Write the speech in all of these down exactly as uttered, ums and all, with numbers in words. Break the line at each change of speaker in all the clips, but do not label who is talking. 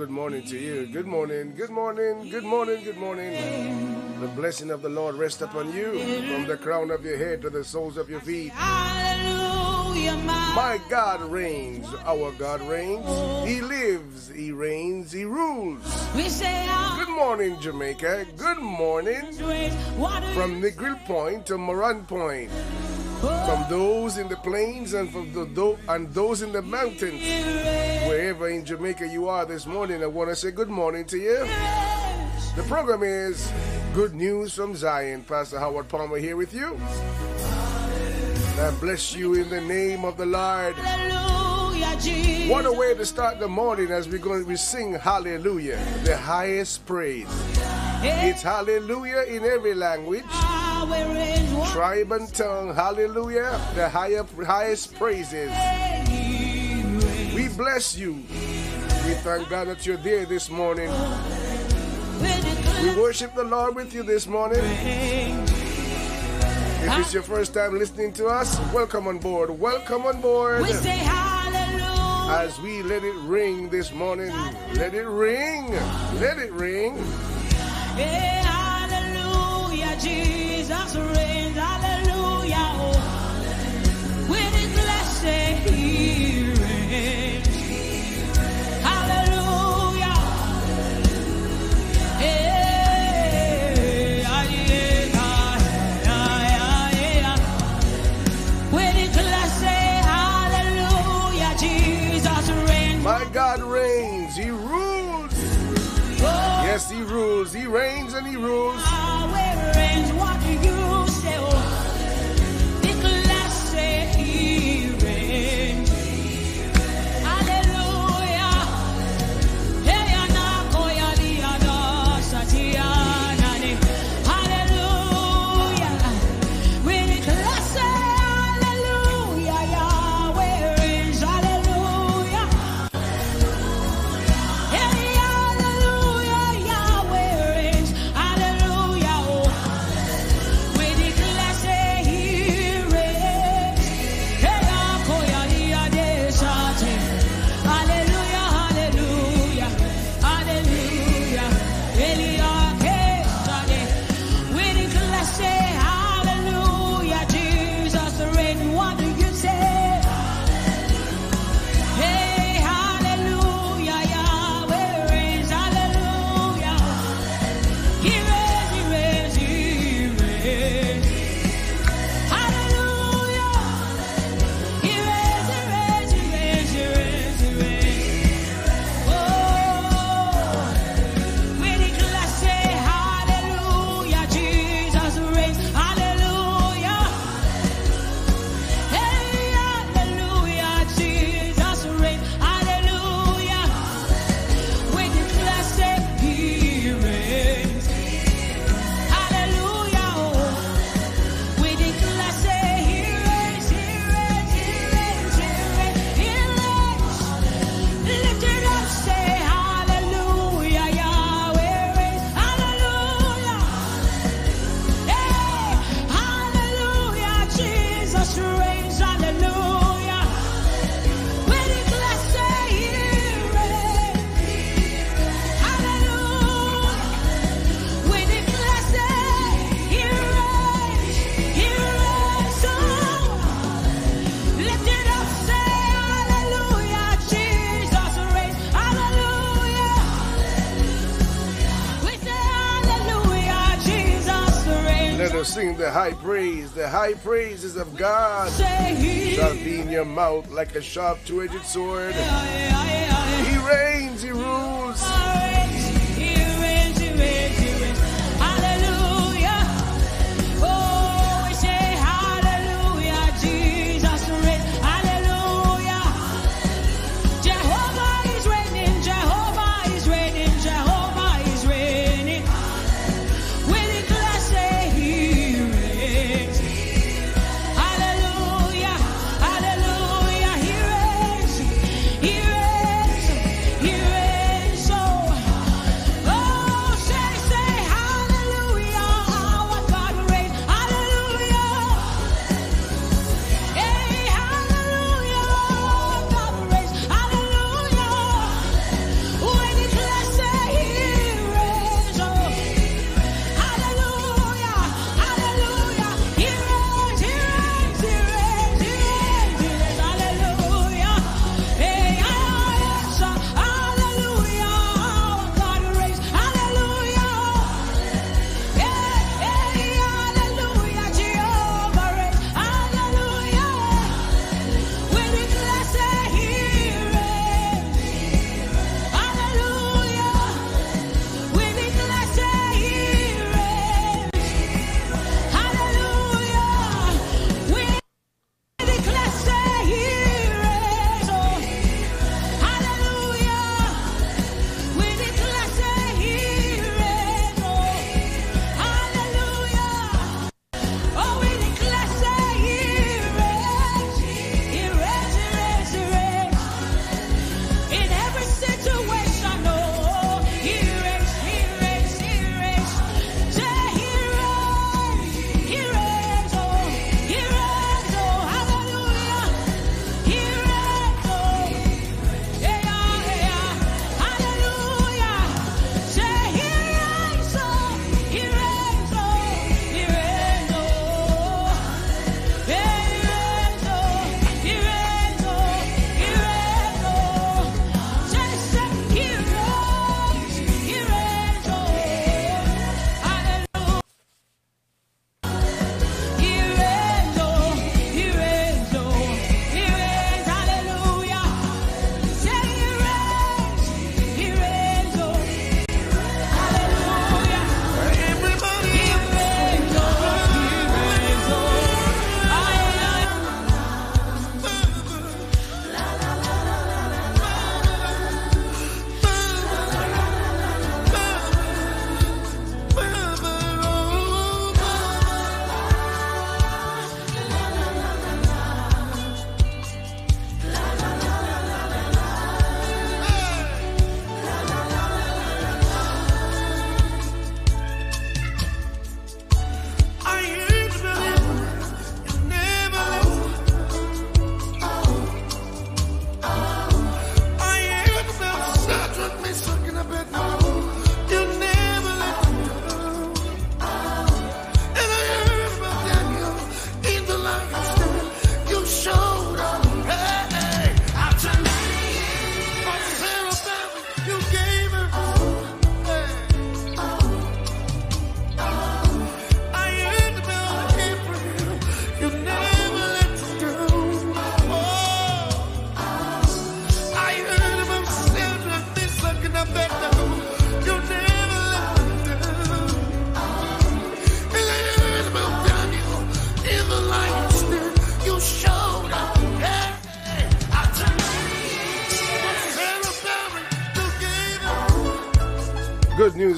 good morning to you. Good morning, good morning, good morning, good morning. The blessing of the Lord rest upon you from the crown of your head to the soles of your feet.
Hallelujah, my,
My God reigns, our God reigns. He lives, He reigns, He rules.
we say
Good morning, Jamaica. Good morning. From Negril Point to Moran Point. From those in the plains and from the do- and those in the mountains. Wherever in Jamaica you are this morning, I want to say good morning to you. The program is Good News from Zion. Pastor Howard Palmer here with you. God bless you in the name of the Lord.
Hallelujah, Jesus.
What a way to start the morning as we're going to sing hallelujah, the highest praise. It's hallelujah in every language, tribe and tongue. Hallelujah, the higher, highest praises. We bless you. We thank God that you're there this morning. We worship the Lord with you this morning. If it's your first time listening to us, welcome on board. Welcome on board.
We say hallelujah.
As we let it ring this morning. Let it ring. Let it ring.
Hey, hallelujah, Jesus reigns. Hallelujah. Oh. We declare, say He reigns. Hallelujah. Hey, ah, yeah, ah, ah, yeah, yeah. We declare, say hallelujah, Jesus reigns.
My God reigns. He rules.
Oh.
Yes, He rules. He reigns and He rules.
Where reigns, what do you say? Oh, declare, say He reigns. Hallelujah. Hey, ana koya liada satiana ne. Hallelujah. We declare, say hallelujah. Yahweh reigns. Hallelujah. Hey, hallelujah. Yahweh reigns. Hallelujah. Oh. We declare, say He reigns. Hey, koya liade sate. Hallelujah, hallelujah, hallelujah. Elia kesade. We declare, say hallelujah, Jesus reigns. What do you say? Hey, hallelujah, Yahweh reigns. Hallelujah. He reigns, He reigns, He reigns. Hallelujah. He reigns, He reigns, He reigns, He reigns, He reigns. Oh, we declare, say hallelujah, Jesus reigns. Hallelujah. Hey, hallelujah, Jesus reigns. Hallelujah. We declare, say He reigns. Hallelujah. Oh. We declare, say He reigns, He reigns, He reigns, He reigns, He reigns. Lift it up, say hallelujah, Yahweh reigns. Hallelujah. Hey, hallelujah, Jesus reigns. Hallelujah. We declare, say He reigns. Hallelujah. We declare, say He reigns. He reigns. Oh, lift it up, say hallelujah, Jesus reigns. Hallelujah. We say hallelujah, Jesus reigns.
Let us sing the high praise. The high praises of God
Say He
shall be in your mouth like a sharp two-edged sword.
reigns.
He reigns. He rules.
He reigns, He reigns, He reigns. Hallelujah. Oh, we say hallelujah, Jesus reigns. Hallelujah. Jehovah is reigning, Jehovah is reigning, Jehovah is reigning. We declare, say He reigns. Hallelujah, hallelujah. He reigns, He reigns, He reigns.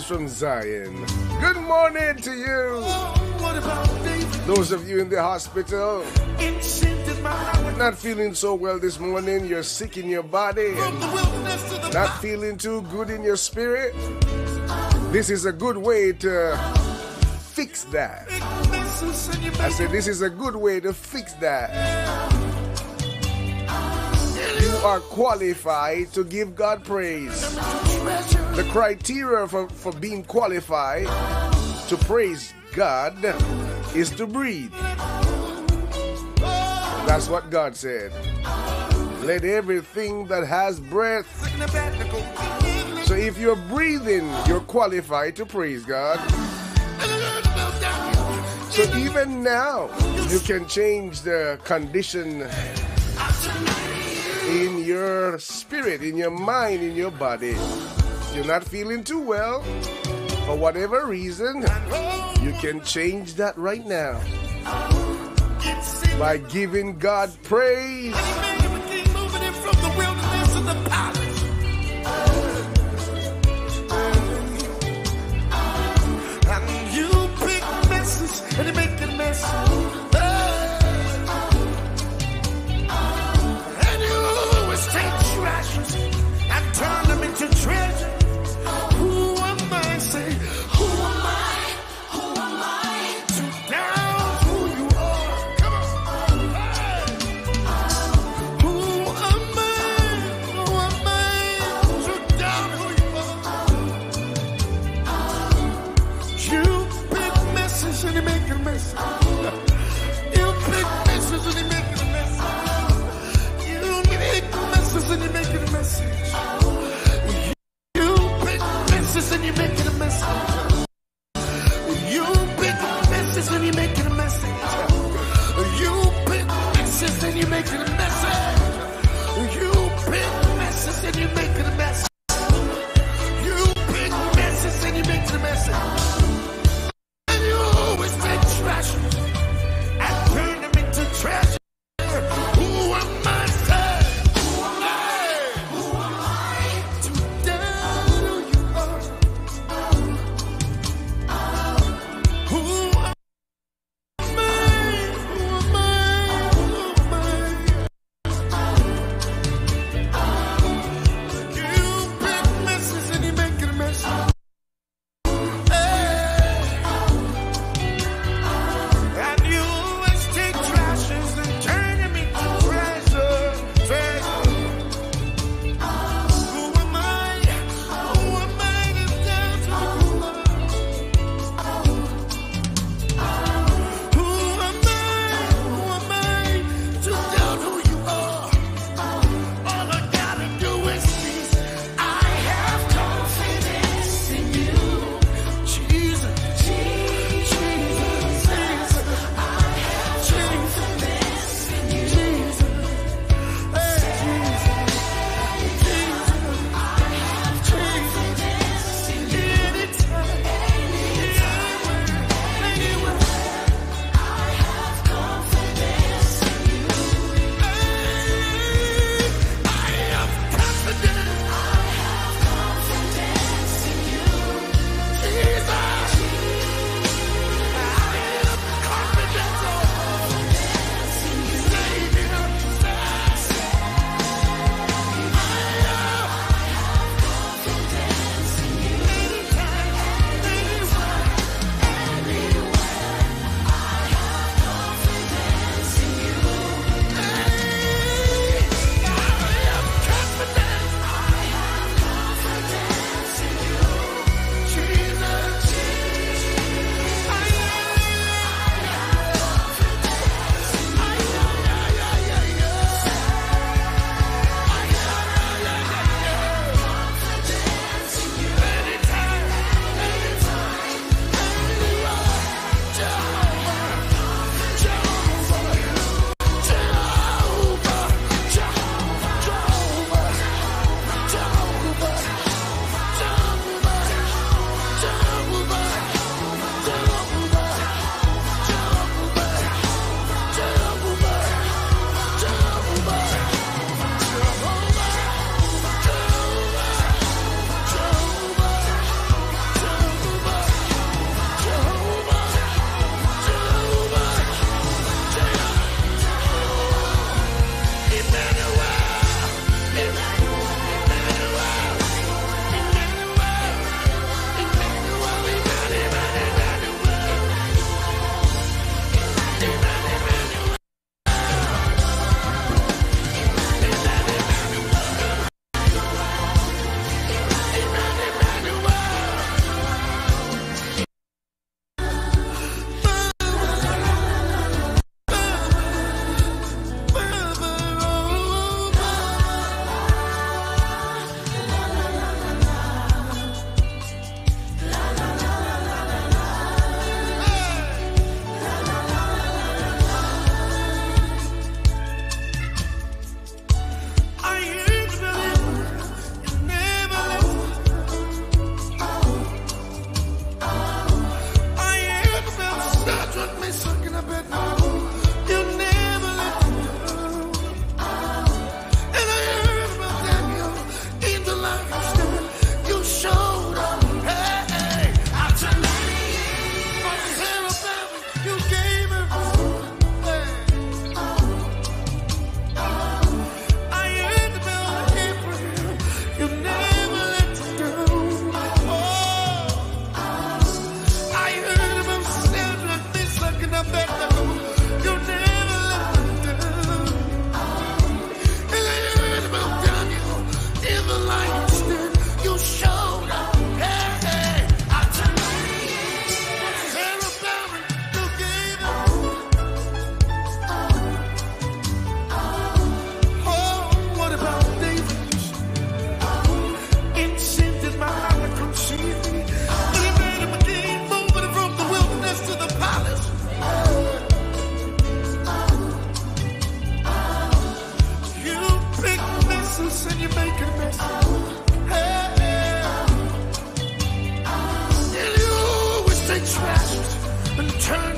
greetings from Zion. Good morning to you. Those of you in the hospital, not feeling so well this morning, you're sick in your body, not feeling too good in your spirit, this is a good way to fix that. I said this is a good way to fix that. You are qualified to give God praise. The criteria for, for being qualified to praise God is to breathe. That's what God said. Let everything that has breath. So if you're breathing, you're qualified to praise God. So even now, you can change the condition in your spirit, in your mind, in your body. You're not feeling too well, for whatever reason, you can change that right now by giving God praise.
And you pick messes and you make it mess. And you always take treasures and turn them into treasure. Who am I? Say, who am I? Who am I to doubt who you are? Come on. Hey. Who am I? Who am I to doubt who you are? You pick messes and you make it mess. You pick messes and you make it a mess. You pick messes and you make it a message. And you make it a message. You pick messes and you make it a message. You pick messes and you make it a message. You pick messes and you make it a message. You pick messes and you make it a message. And you always take treasures and turn them into treasure. Who am I? Who am I? Who am I to doubt who you are?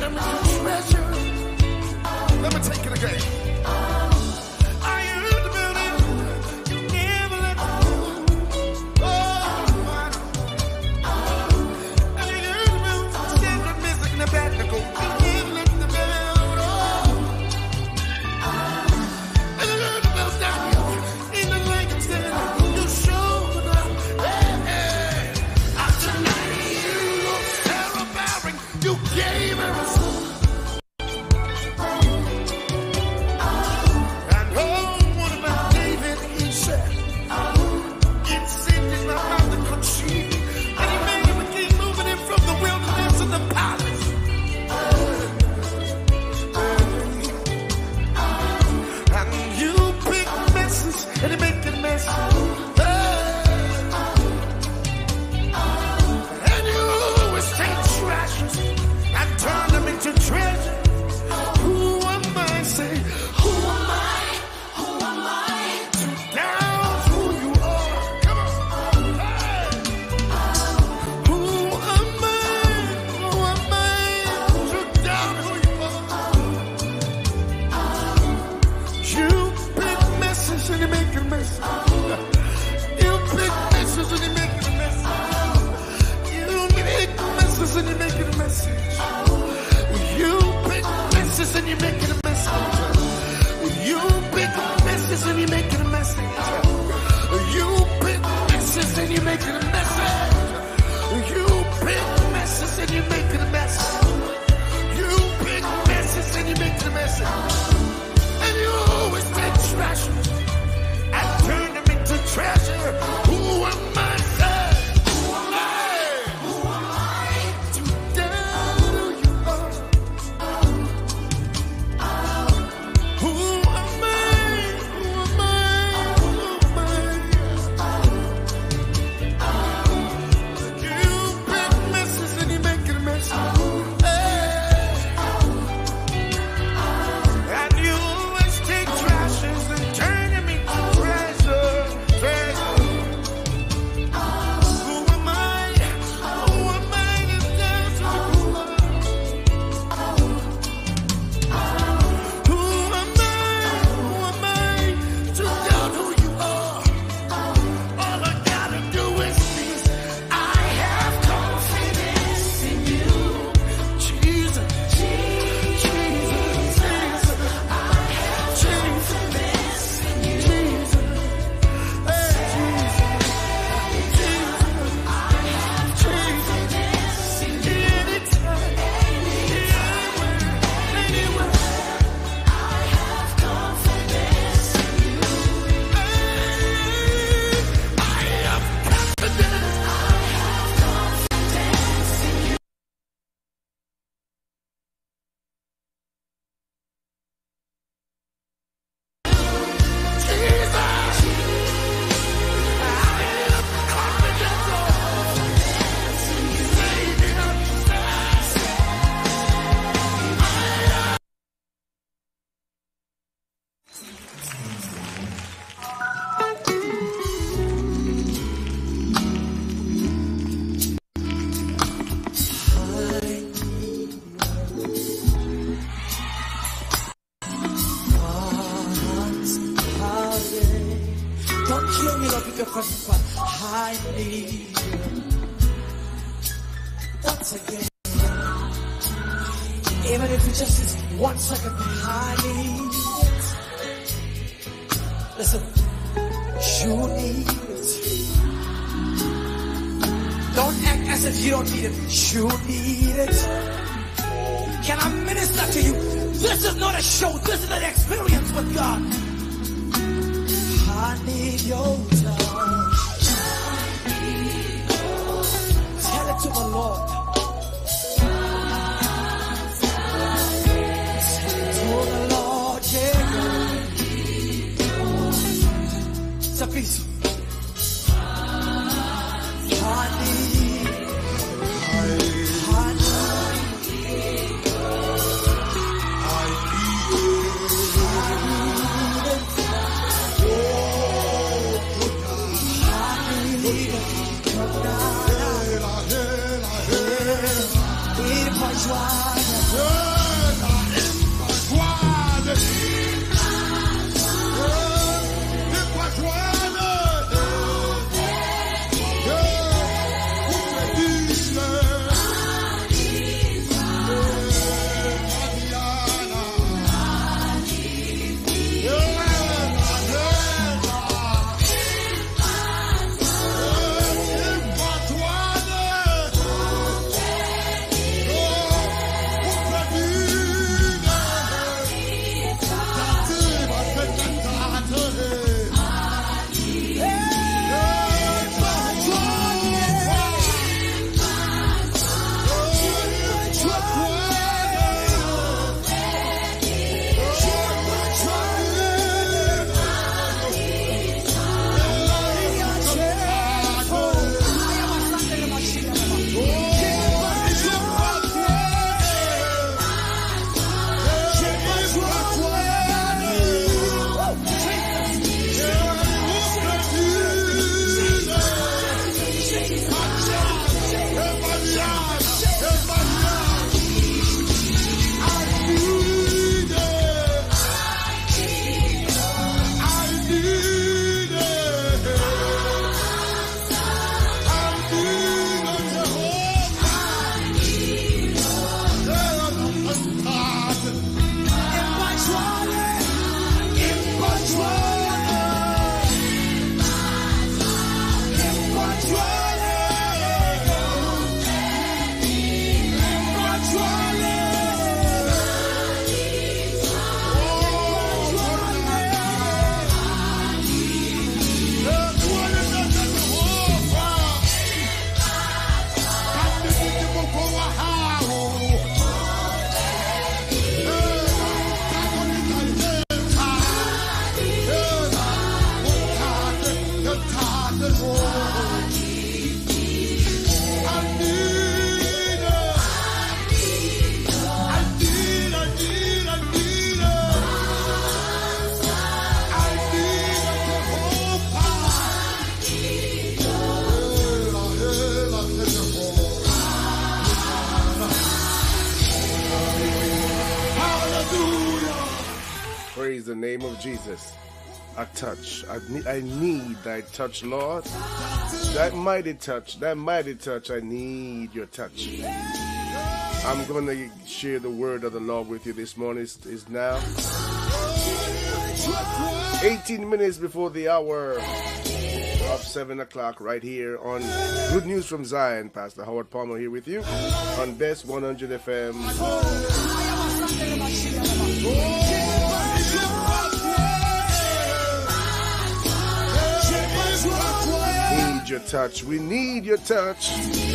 turn me to treasure. Let me take it again. I used to believe you never let me go. Oh, and you used to believe stand with music in the back to go. You never let me go. And you used to believe that in the lake of sin, you showed up. Hey, hey. After ninety years of terror bearing, you gave her a soul. And oh, what about David? He said, it seemed in my mouth that could she. And he made him a king, moving him from the wilderness to the palace. And you pick messes and you make it messy. And you always take trashes and turn them into treasure. Who am I? Say, who am I? Who am I to doubt who you are? Come on. Hey. Who am I? Who am I to doubt who you are? You pick messes and you make it messy. You pick messes and you make it messy. You pick messes and you make it messy. You pick messes and you make it a message. You pick messes and you make it a message. You pick messes and you make it a message. You pick messes and you make it a message. You pick messes and you make it a message. And you always take trash and turn them into treasure. Who am I? Say, who am I? Who am I to doubt who you are? Who am I? Who am I? Who am I? You pick messes and you make it a mess. Hey. And you always take trashes and turn them into treasure. Treasure. Who am I? Who am I to doubt who you are? Who am I? Who am I to doubt who you are? All I gotta do is this. I have confidence in you. Jesus, Jesus, Jesus. I have confidence in you. Jesus, hey, Jesus, Jesus. I have confidence in you. Anytime, anywhere, anywhere. I have confidence in you. I have confidence. I have confidence in you. Jesus, I have confidence in you. Savior,
Don't kill me, Lord, with your presence, but I need you. Once again, even if it's just this one second, I need it. Listen, you need it. Don't act as if you don't need it. You need it. Can I minister to you? This is not a show. This is an experience with God. I need your touch. Tell it to the Lord. Tell it to the Lord, yeah. It's a piece. I need. I need. Joie.
Praise the name of Jesus. A touch. I need, I need thy touch, Lord. That mighty touch, that mighty touch, I need your touch. I'm going to share the word of the Lord with you this morning. It's, it's now eighteen minutes before the hour of seven o'clock right here on Good News from Zion. Pastor Howard Palmer here with you on Best one hundred F M. Need your touch. We need your touch.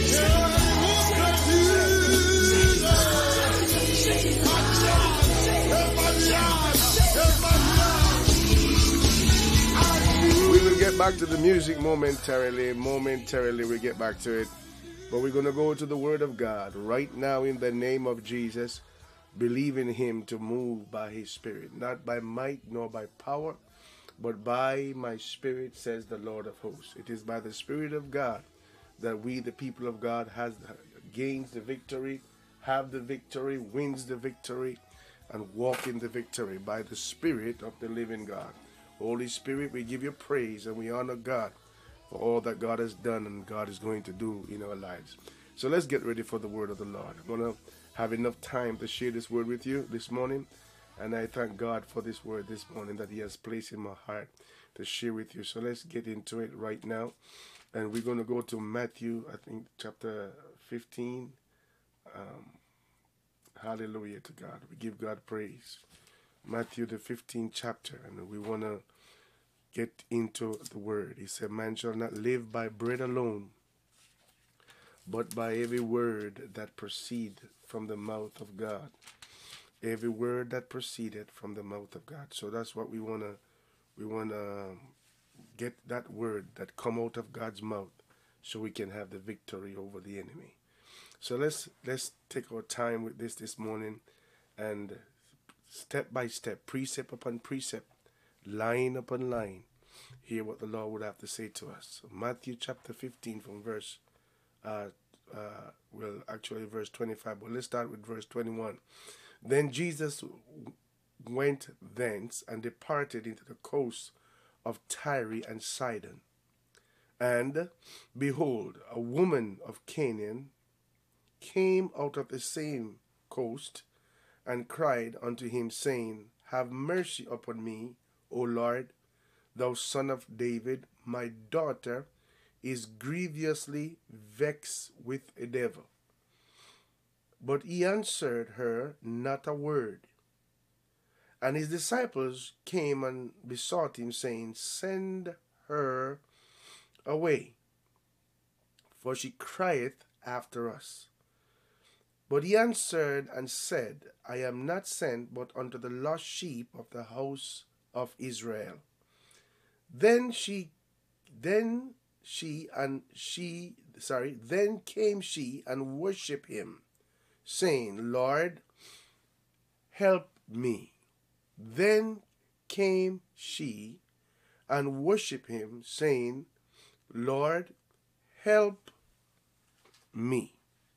We will get back to the music momentarily. Momentarily, we'll get back to it. But we're going to go to the Word of God right now in the name of Jesus. Believe in Him to move by His Spirit, not by might nor by power, but by my Spirit, says the Lord of hosts. It is by the Spirit of God that we, the people of God, has gains the victory, have the victory, wins the victory, and walk in the victory by the Spirit of the living God. Holy Spirit, we give you praise and we honor God for all that God has done and God is going to do in our lives. So let's get ready for the word of the Lord. I'm going to have enough time to share this word with you this morning. And I thank God for this word this morning that He has placed in my heart to share with you. So let's get into it right now. And we're going to go to Matthew, I think, chapter fifteen. Um, hallelujah to God. We give God praise. Matthew, the fifteenth chapter. And we want to get into the word. He said, man shall not live by bread alone, but by every word that proceed from the mouth of God. Every word that proceeded from the mouth of God. So that's what we want to we want to get, that word that come out of God's mouth, so we can have the victory over the enemy. So let's let's take our time with this this morning, and step by step, precept upon precept, line upon line, hear what the Lord would have to say to us. So Matthew chapter fifteen from verse uh, uh, well, actually verse twenty-five, but let's start with verse twenty-one. Then Jesus went thence and departed into the coast of Tyre and Sidon. And behold, a woman of Canaan came out of the same coast and cried unto him, saying, Have mercy upon me, O Lord, thou son of David. My daughter is grievously vexed with a devil. But he answered her not a word. And his disciples came and besought him, saying, Send her away, for she crieth after us. But he answered and said, I am not sent but unto the lost sheep of the house of Israel. Then she, then she and she, sorry, then came she and worshipped him, saying, Lord, help me. Then came she and worshipped him, saying, Lord, help me.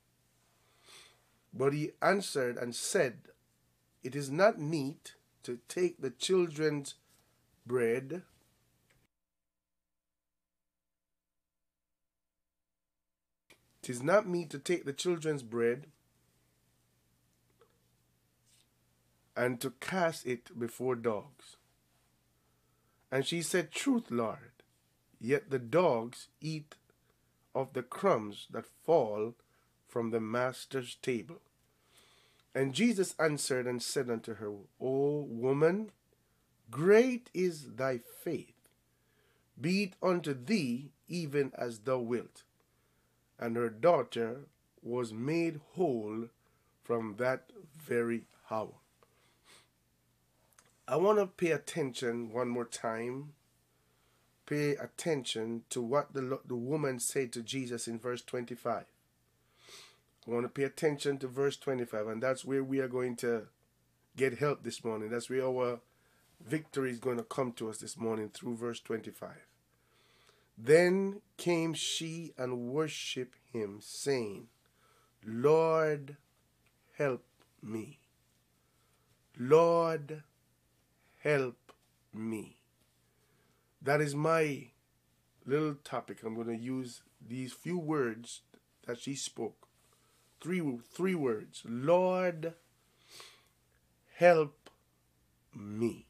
But he answered and said, It is not meet to take the children's bread It is not meet to take the children's bread and to cast it before dogs. And she said, Truth, Lord, yet the dogs eat of the crumbs that fall from the master's table. And Jesus answered and said unto her, O woman, great is thy faith. Be it unto thee even as thou wilt. And her daughter was made whole from that very hour. I want to pay attention one more time. Pay attention to what the, the woman said to Jesus in verse twenty-five. I want to pay attention to verse twenty-five, and that's where we are going to get help this morning. That's where our victory is going to come to us this morning, through verse twenty-five. Then came she and worshipped him, saying, Lord, help me. Lord, help me. That is my little topic. I'm going to use these few words that she spoke. Three, three words. Lord, help me.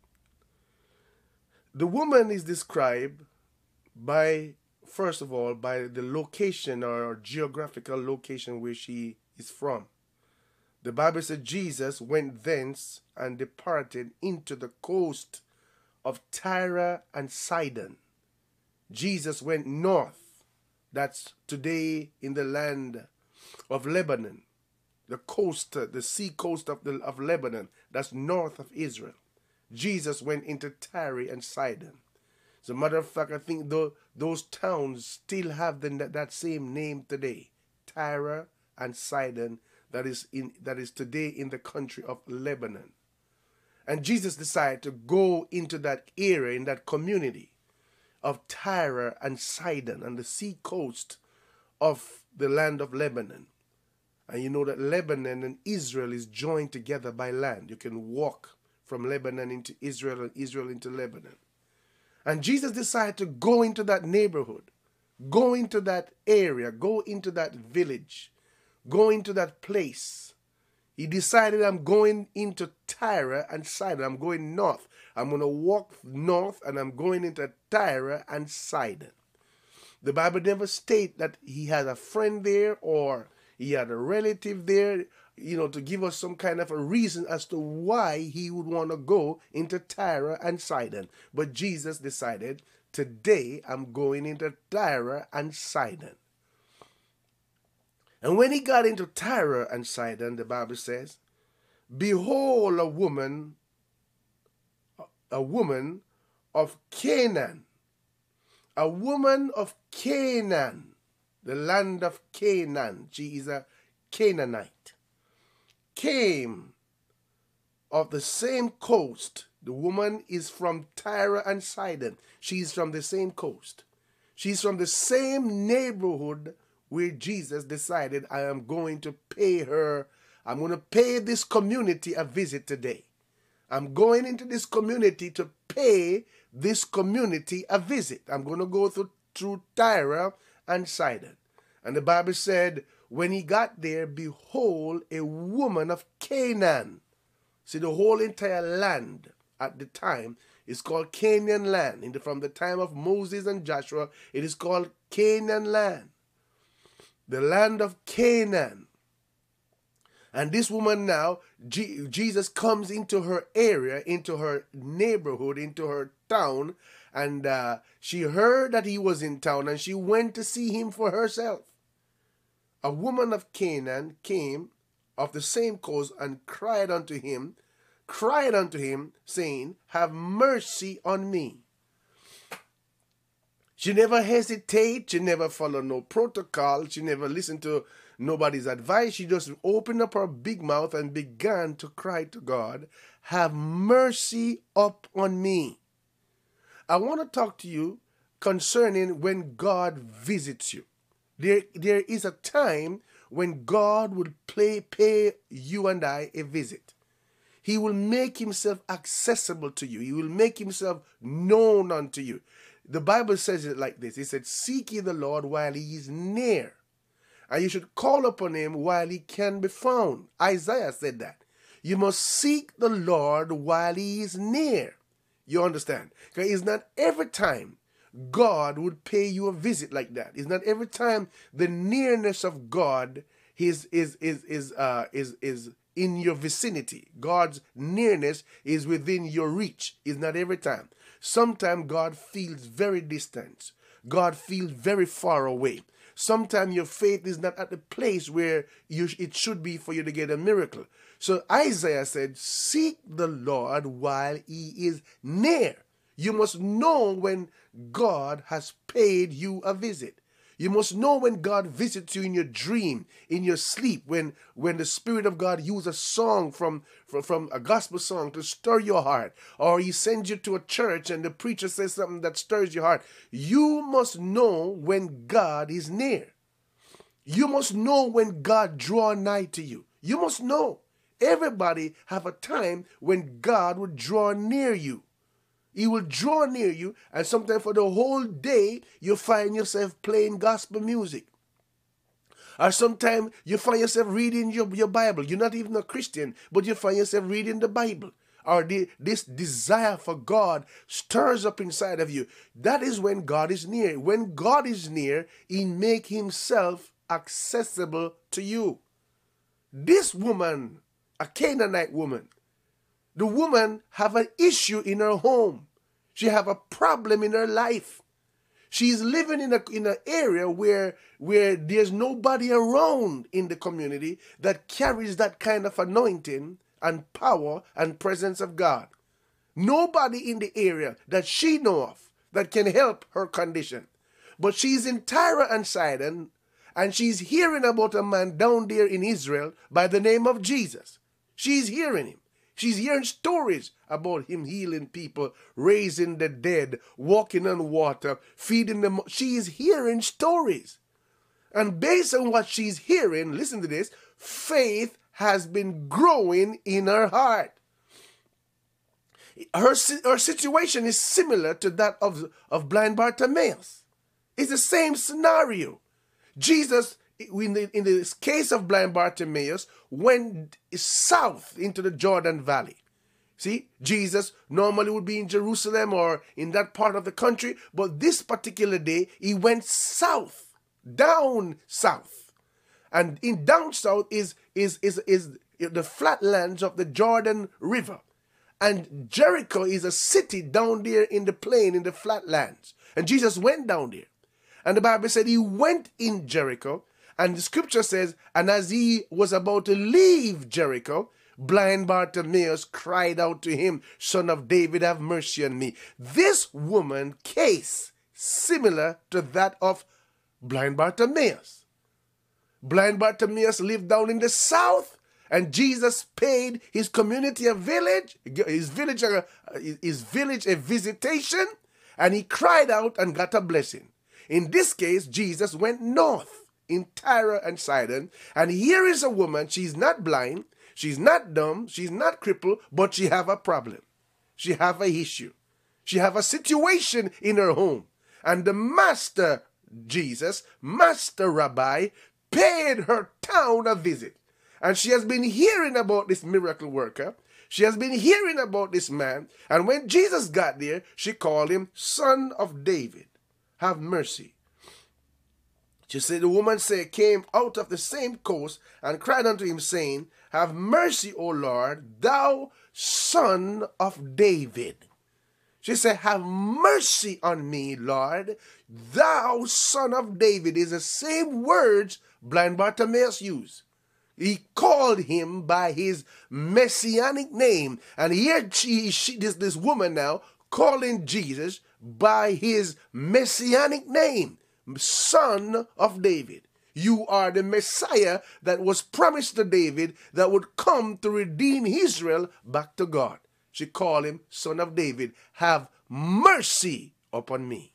The woman is described by, first of all, by the location or geographical location where she is from. The Bible said Jesus went thence and departed into the coast of Tyre and Sidon. Jesus went north. That's today in the land of Lebanon. The coast, the sea coast of, the, of Lebanon. That's north of Israel. Jesus went into Tyre and Sidon. As a matter of fact, I think the, those towns still have the, that same name today. Tyre and Sidon. That is, in, that is today in the country of Lebanon. And Jesus decided to go into that area, in that community of Tyre and Sidon, on the sea coast of the land of Lebanon. And you know that Lebanon and Israel is joined together by land. You can walk from Lebanon into Israel and Israel into Lebanon. And Jesus decided to go into that neighborhood, go into that area, go into that village, go into that place. He decided, I'm going into Tyre and Sidon. I'm going north. I'm going to walk north and I'm going into Tyre and Sidon. The Bible never states that he had a friend there or he had a relative there, you know, to give us some kind of a reason as to why he would want to go into Tyre and Sidon. But Jesus decided, today I'm going into Tyre and Sidon. And when he got into Tyre and Sidon, the Bible says, behold, a woman, a woman of Canaan, a woman of Canaan, the land of Canaan. She is a Canaanite. Came of the same coast. The woman is from Tyre and Sidon. She's from the same coast. She's from the same neighborhood where Jesus decided, I am going to pay her, I'm going to pay this community a visit today. I'm going into this community to pay this community a visit. I'm going to go through, through Tyre and Sidon. And the Bible said, when he got there, behold, a woman of Canaan. See, the whole entire land at the time is called Canaan land. In the, from the time of Moses and Joshua, it is called Canaan land. The land of Canaan. And this woman now, G- Jesus comes into her area, into her neighborhood, into her town, and uh, she heard that he was in town, and she went to see him for herself. A woman of Canaan came of the same coast and cried unto him, cried unto him, saying, have mercy on me. She never hesitated, she never followed no protocol, she never listened to nobody's advice. She just opened up her big mouth and began to cry to God, have mercy up on me. I want to talk to you concerning when God visits you. There, there is a time when God will play, pay you and I a visit. He will make himself accessible to you. He will make himself known unto you. The Bible says it like this. It said, seek ye the Lord while he is near. And you should call upon him while he can be found. Isaiah said that. You must seek the Lord while he is near. You understand? Because it's not every time God would pay you a visit like that. It's not every time the nearness of God is is is is uh is is in your vicinity. God's nearness is within your reach. It's not every time. Sometimes God feels very distant. God feels very far away. Sometimes your faith is not at the place where you it should be for you to get a miracle. So Isaiah said, seek the Lord while he is near. You must know when God has paid you a visit. You must know when God visits you in your dream, in your sleep, when, when the Spirit of God uses a song from, from, from a gospel song to stir your heart, or he sends you to a church and the preacher says something that stirs your heart. You must know when God is near. You must know when God draws nigh to you. You must know. Everybody have a time when God will draw near you. He will draw near you, and sometimes for the whole day, you find yourself playing gospel music. Or sometimes you find yourself reading your, your Bible. You're not even a Christian, but you find yourself reading the Bible. Or the, this desire for God stirs up inside of you. That is when God is near. When God is near, he makes himself accessible to you. This woman, a Canaanite woman, the woman have an issue in her home. She have a problem in her life. She's living in a in an area where, where there's nobody around in the community that carries that kind of anointing and power and presence of God. Nobody in the area that she know of that can help her condition. But she's in Tyre and Sidon, and she's hearing about a man down there in Israel by the name of Jesus. She's hearing him. She's hearing stories about him healing people, raising the dead, walking on water, feeding them. She is hearing stories. And based on what she's hearing, listen to this, faith has been growing in her heart. Her, her situation is similar to that of, of blind Bartimaeus. It's the same scenario. Jesus, in the, in the case of blind Bartimaeus, went south into the Jordan Valley. See, Jesus normally would be in Jerusalem or in that part of the country, but this particular day, he went south, down south. And in down south is, is, is, is the flatlands of the Jordan River. And Jericho is a city down there in the plain, in the flatlands. And Jesus went down there. And the Bible said he went in Jericho. And the scripture says, and as he was about to leave Jericho, blind Bartimaeus cried out to him, Son of David, have mercy on me. This woman case similar to that of blind Bartimaeus. Blind Bartimaeus lived down in the south, and Jesus paid his community a village, his village a, his village a visitation, and he cried out and got a blessing. In this case, Jesus went north in Tyre and Sidon. And here is a woman, she's not blind, she's not dumb, she's not crippled, but she have a problem. She have a issue. She have a situation in her home. And the master Jesus, master rabbi, paid her town a visit. And she has been hearing about this miracle worker. She has been hearing about this man. And when Jesus got there, she called him Son of David. Have mercy. She said, the woman said, came out of the same coast and cried unto him, saying, have mercy, O Lord, thou Son of David. She said, have mercy on me, Lord, thou Son of David. Is the same words blind Bartimaeus used. He called him by his messianic name. And here she, she this, this woman now calling Jesus by his messianic name, Son of David. You are the Messiah that was promised to David that would come to redeem Israel back to God. She called him Son of David. Have mercy upon me.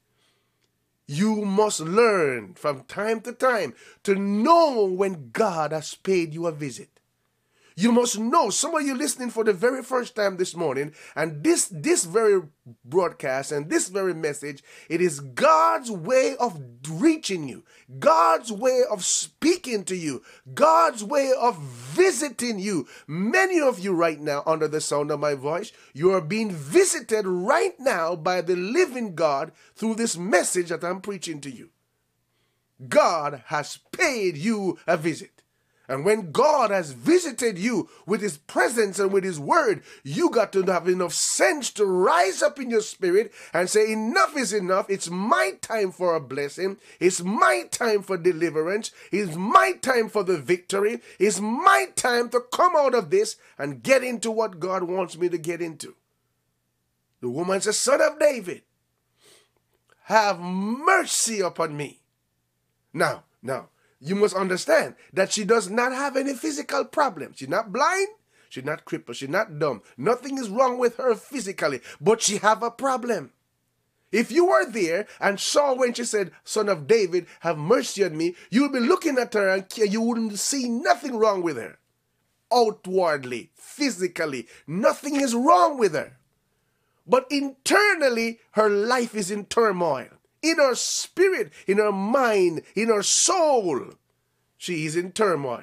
You must learn from time to time to know when God has paid you a visit. You must know. Some of you listening for the very first time this morning, and this, this very broadcast and this very message, it is God's way of reaching you, God's way of speaking to you, God's way of visiting you. Many of you right now, under the sound of my voice, you are being visited right now by the living God through this message that I'm preaching to you. God has paid you a visit. And when God has visited you with his presence and with his word, you got to have enough sense to rise up in your spirit and say, enough is enough. It's my time for a blessing. It's my time for deliverance. It's my time for the victory. It's my time to come out of this and get into what God wants me to get into. The woman says, Son of David, have mercy upon me. Now, now, you must understand that she does not have any physical problem. She's not blind. She's not crippled. She's not dumb. Nothing is wrong with her physically, but she have a problem. If you were there and saw when she said, Son of David, have mercy on me, you would be looking at her and you wouldn't see nothing wrong with her. Outwardly, physically, nothing is wrong with her. But internally, her life is in turmoil. In her spirit, in her mind, in her soul, she is in turmoil.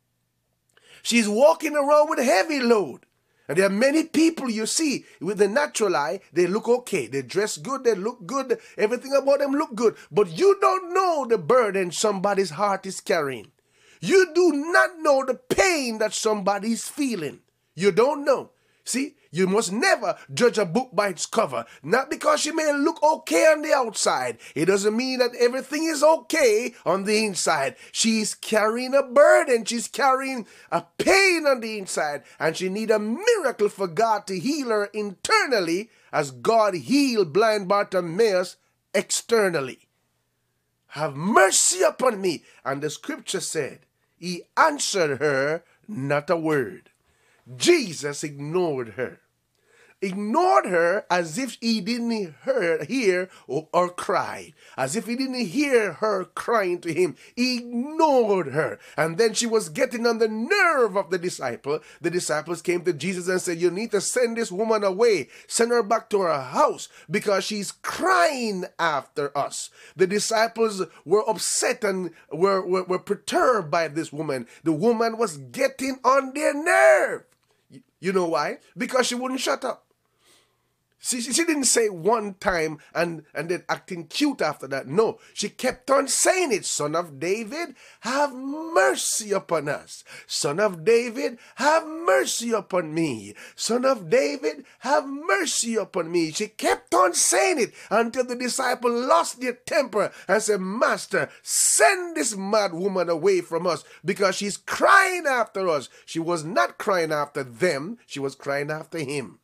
She's walking around with a heavy load. And there are many people you see with the natural eye, they look okay. They dress good, they look good, everything about them look good. But you don't know the burden somebody's heart is carrying. You do not know the pain that somebody is feeling. You don't know. See, you must never judge a book by its cover. Not because she may look okay on the outside. It doesn't mean that everything is okay on the inside. She's carrying a burden. She's carrying a pain on the inside. And she needs a miracle for God to heal her internally as God healed blind Bartimaeus externally. Have mercy upon me. And the scripture said, he answered her not a word. Jesus ignored her. Ignored her as if he didn't hear, hear or, or cry. As if he didn't hear her crying to him. He ignored her. And then she was getting on the nerve of the disciple. The disciples came to Jesus and said, you need to send this woman away. Send her back to her house because she's crying after us. The disciples were upset and were, were, were perturbed by this woman. The woman was getting on their nerve. You know why? Because she wouldn't shut up. She, she didn't say one time and, and then acting cute after that. No, she kept on saying it. Son of David, have mercy upon us. Son of David, have mercy upon me. Son of David, have mercy upon me. She kept on saying it until the disciple lost their temper and said, Master, send this mad woman away from us because she's crying after us. She was not crying after them. She was crying after him.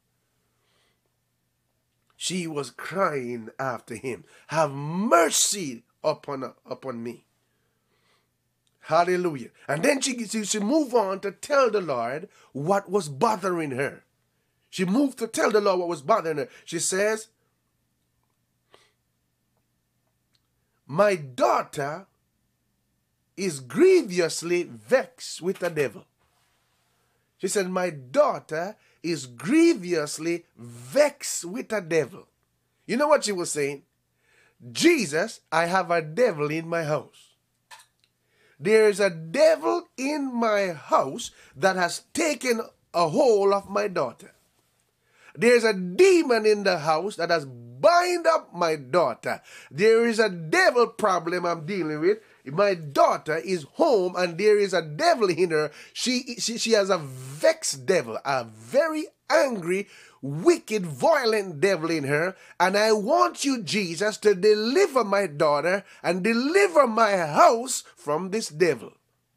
She was crying after him. Have mercy upon, upon me. Hallelujah. And then she, she, she moved on to tell the Lord what was bothering her. She moved to tell the Lord what was bothering her. She says, my daughter is grievously vexed with the devil. She said, my daughter is grievously vexed with the devil. You know what she was saying? Jesus, I have a devil in my house. There is a devil in my house that has taken a hold of my daughter. There's a demon in the house that has bind up my daughter. There is a devil problem I'm dealing with. My daughter is home and there is a devil in her. She, she, she has a vexed devil, a very angry, wicked, violent devil in her. And I want you, Jesus, to deliver my daughter and deliver my house from this devil.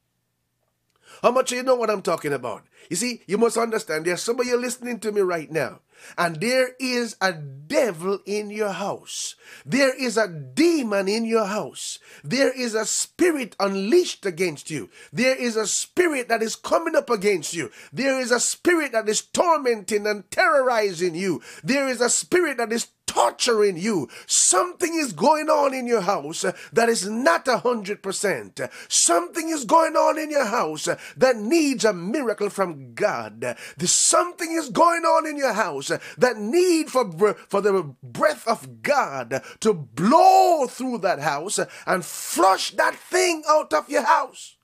How much do you know what I'm talking about? You see, you must understand, there's somebody listening to me right now. And there is a devil in your house. There is a demon in your house. There is a spirit unleashed against you. There is a spirit that is coming up against you. There is a spirit that is tormenting and terrorizing you. There is a spirit that is torturing you. Something is going on in your house that is not a hundred percent. Something is going on in your house that needs a miracle from God. There's something is going on in your house that need for, for the breath of God to blow through that house and flush that thing out of your house.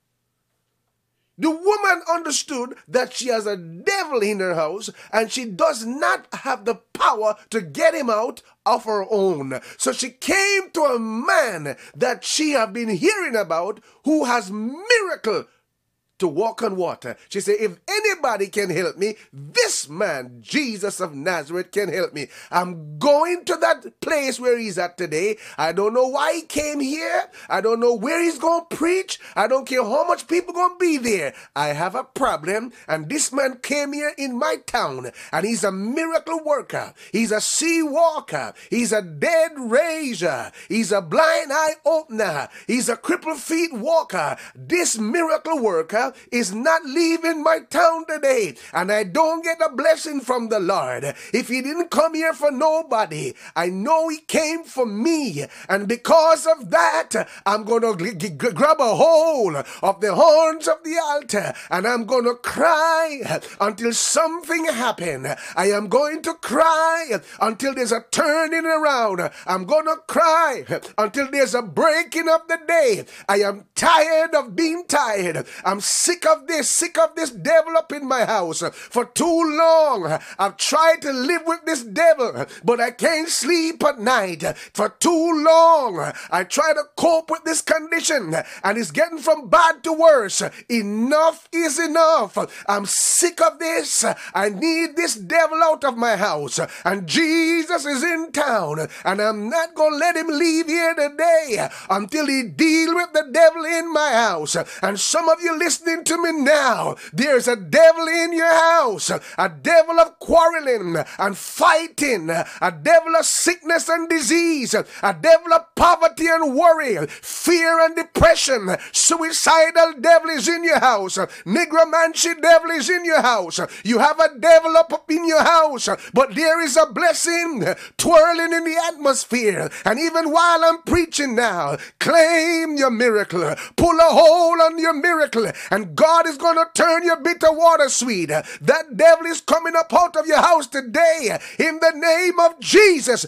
The woman understood that she has a devil in her house and she does not have the power to get him out of her own. So she came to a man that she have been hearing about who has miracle to walk on water. She said, if anybody can help me, this man, Jesus of Nazareth, can help me. I'm going to that place where he's at today. I don't know why he came here. I don't know where he's going to preach. I don't care how much people going to be there. I have a problem, and this man came here in my town, and he's a miracle worker. He's a sea walker. He's a dead raiser. He's a blind eye opener. He's a crippled feet walker. This miracle worker is not leaving my town today, and I don't get a blessing from the Lord. If he didn't come here for nobody, I know he came for me, and because of that, I'm going to grab a hold of the horns of the altar, and I'm going to cry until something happens. I am going to cry until there's a turning around. I'm going to cry until there's a breaking of the day. I am tired of being tired. I'm sick of this, sick of this devil up in my house. For too long, I've tried to live with this devil, but I can't sleep at night. For too long, I try to cope with this condition, and it's getting from bad to worse. Enough is enough. I'm sick of this. I need this devil out of my house, and Jesus is in town, and I'm not going to let him leave here today until he deal with the devil in my house. And some of you listening to me now, there's a devil in your house, a devil of quarreling and fighting, a devil of sickness and disease, a devil of poverty and worry, fear and depression. Suicidal devil is in your house. Nigromancy devil is in your house. You have a devil up, up in your house, but there is a blessing twirling in the atmosphere. And even while I'm preaching now, claim your miracle. Pull a hold on your miracle, and God is going to turn your bitter water sweet. That devil is coming up out of your house today in the name of Jesus.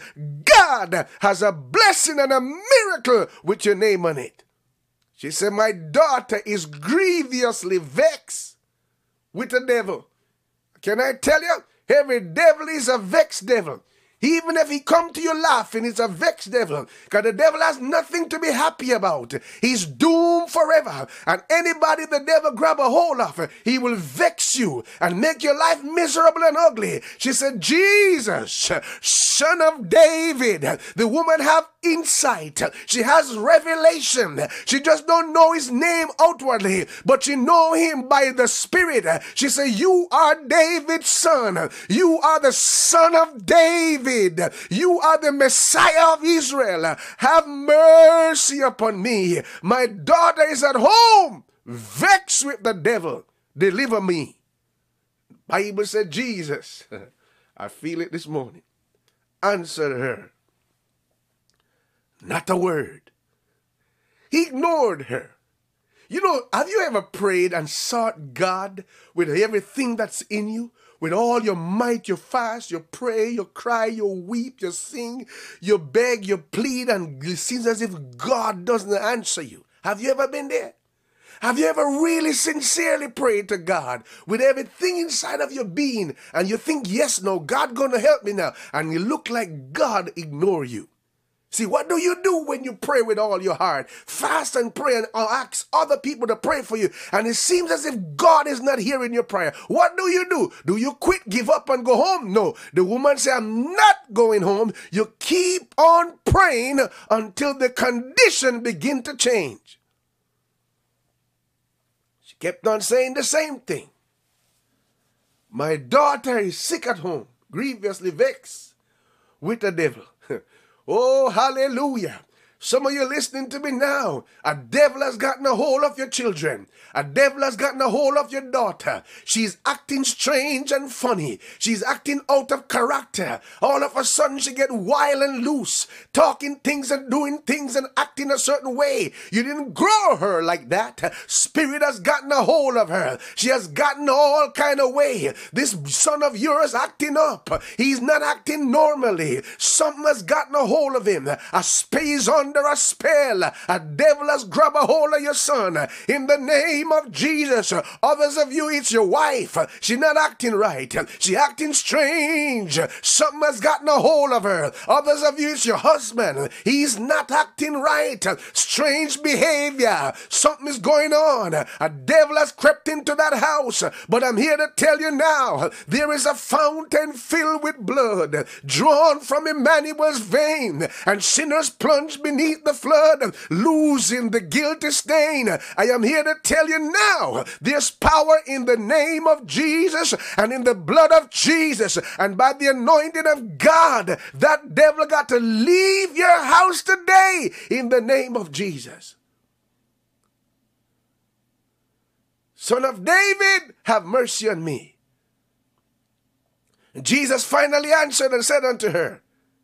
God has a blessing and a miracle with your name on it. She said, my daughter is grievously vexed with the devil. Can I tell you? Every devil is a vexed devil. Even if he come to you laughing, it's a vexed devil. Because the devil has nothing to be happy about. He's doomed forever. And anybody the devil grab a hold of, he will vex you and make your life miserable and ugly. She said, Jesus, son of David. The woman have insight. She has revelation. She just don't know his name outwardly, but she know him by the Spirit. She said, you are David's son. You are the son of David. You are the Messiah of Israel. Have mercy upon me. My daughter is at home, vexed with the devil. Deliver me. Bible said, Jesus, I feel it this morning, answered her. Not a word. He ignored her. You know, have you ever prayed and sought God with everything that's in you? With all your might, you fast, you pray, you cry, you weep, you sing, you beg, you plead, and it seems as if God doesn't answer you. Have you ever been there? Have you ever really sincerely prayed to God with everything inside of your being, and you think, yes, no, God gonna help me now, and you look like God ignore you? See, what do you do when you pray with all your heart? Fast and pray and ask other people to pray for you, and it seems as if God is not hearing your prayer. What do you do? Do you quit, give up, and go home? No. The woman said, I'm not going home. You keep on praying until the condition begin to change. She kept on saying the same thing. My daughter is sick at home, grievously vexed with the devil. Oh, hallelujah. Some of you listening to me now, a devil has gotten a hold of your children. A devil has gotten a hold of your daughter. She's acting strange and funny. She's acting out of character. All of a sudden she get wild and loose, talking things and doing things and acting a certain way. You didn't grow her like that. Spirit has gotten a hold of her. She has gotten all kind of way. This son of yours acting up. He's not acting normally. Something has gotten a hold of him. A space on under a spell. A devil has grabbed a hold of your son. In the name of Jesus. Others of you, it's your wife. She's not acting right. She's acting strange. Something has gotten a hold of her. Others of you, it's your husband. He's not acting right. Strange behavior. Something is going on. A devil has crept into that house. But I'm here to tell you now, there is a fountain filled with blood drawn from Emmanuel's vein, and sinners plunge beneath the flood, losing the guilty stain. I am here to tell you now, there's power in the name of Jesus and in the blood of Jesus, and by the anointing of God, that devil got to leave your house today in the name of Jesus. Son of David, have mercy on me. Jesus finally answered and said unto her,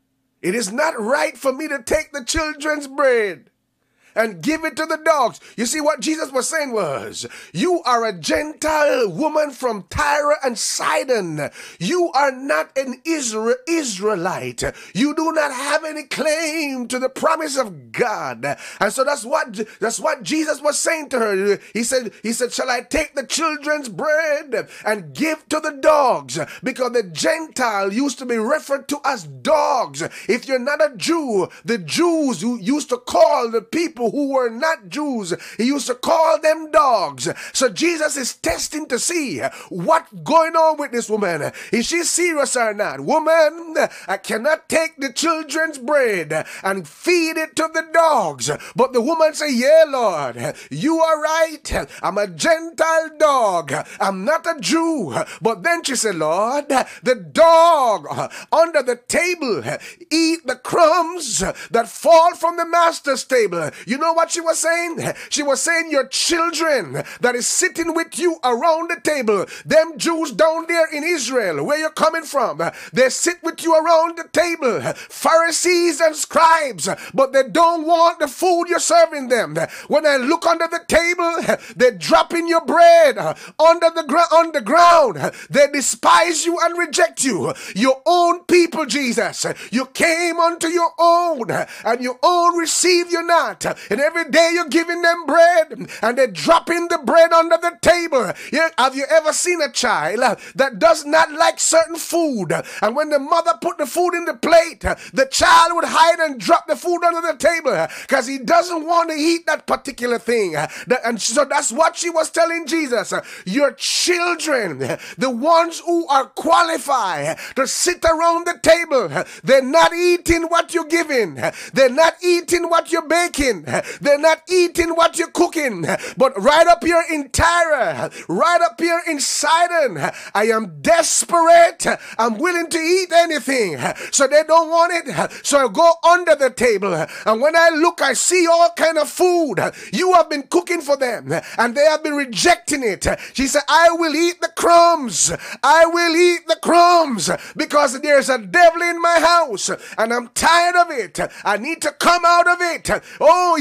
it is not right for me to take the children's bread and give it to the dogs. You see, what Jesus was saying was, you are a Gentile woman from Tyre and Sidon. You are not an Israel, Israelite. You do not have any claim to the promise of God. And so that's what that's what Jesus was saying to her. He said, he said, shall I take the children's bread and give to the dogs? Because the Gentile used to be referred to as dogs. If you're not a Jew, the Jews who used to call the people who were not Jews, he used to call them dogs. So Jesus is testing to see what's going on with this woman. Is she serious or not? Woman, I cannot take the children's bread and feed it to the dogs. But the woman said, yeah, Lord, you are right. I'm a Gentile dog. I'm not a Jew. But then she said, Lord, the dog under the table eat the crumbs that fall from the master's table. You know what she was saying? She was saying your children that is sitting with you around the table, them Jews down there in Israel, where you're coming from, they sit with you around the table, Pharisees and scribes, but they don't want the food you're serving them. When I look under the table, they're dropping your bread under the, gra- on the ground. They despise you and reject you. Your own people, Jesus. You came unto your own, and your own receive you not. And every day you're giving them bread, and they're dropping the bread under the table. Yeah, have you ever seen a child that does not like certain food, and when the mother put the food in the plate, the child would hide and drop the food under the table because he doesn't want to eat that particular thing? And so that's what she was telling Jesus. Your children, the ones who are qualified to sit around the table, they're not eating what you're giving. They're not eating what you're baking. They're not eating what you're cooking. But right up here in Tyre, right up here in Sidon, I am desperate. I'm willing to eat anything. So they don't want it. So I go under the table. And when I look, I see all kind of food. You have been cooking for them, and they have been rejecting it. She said, I will eat the crumbs. I will eat the crumbs because there's a devil in my house, and I'm tired of it. I need to come out of it. Oh,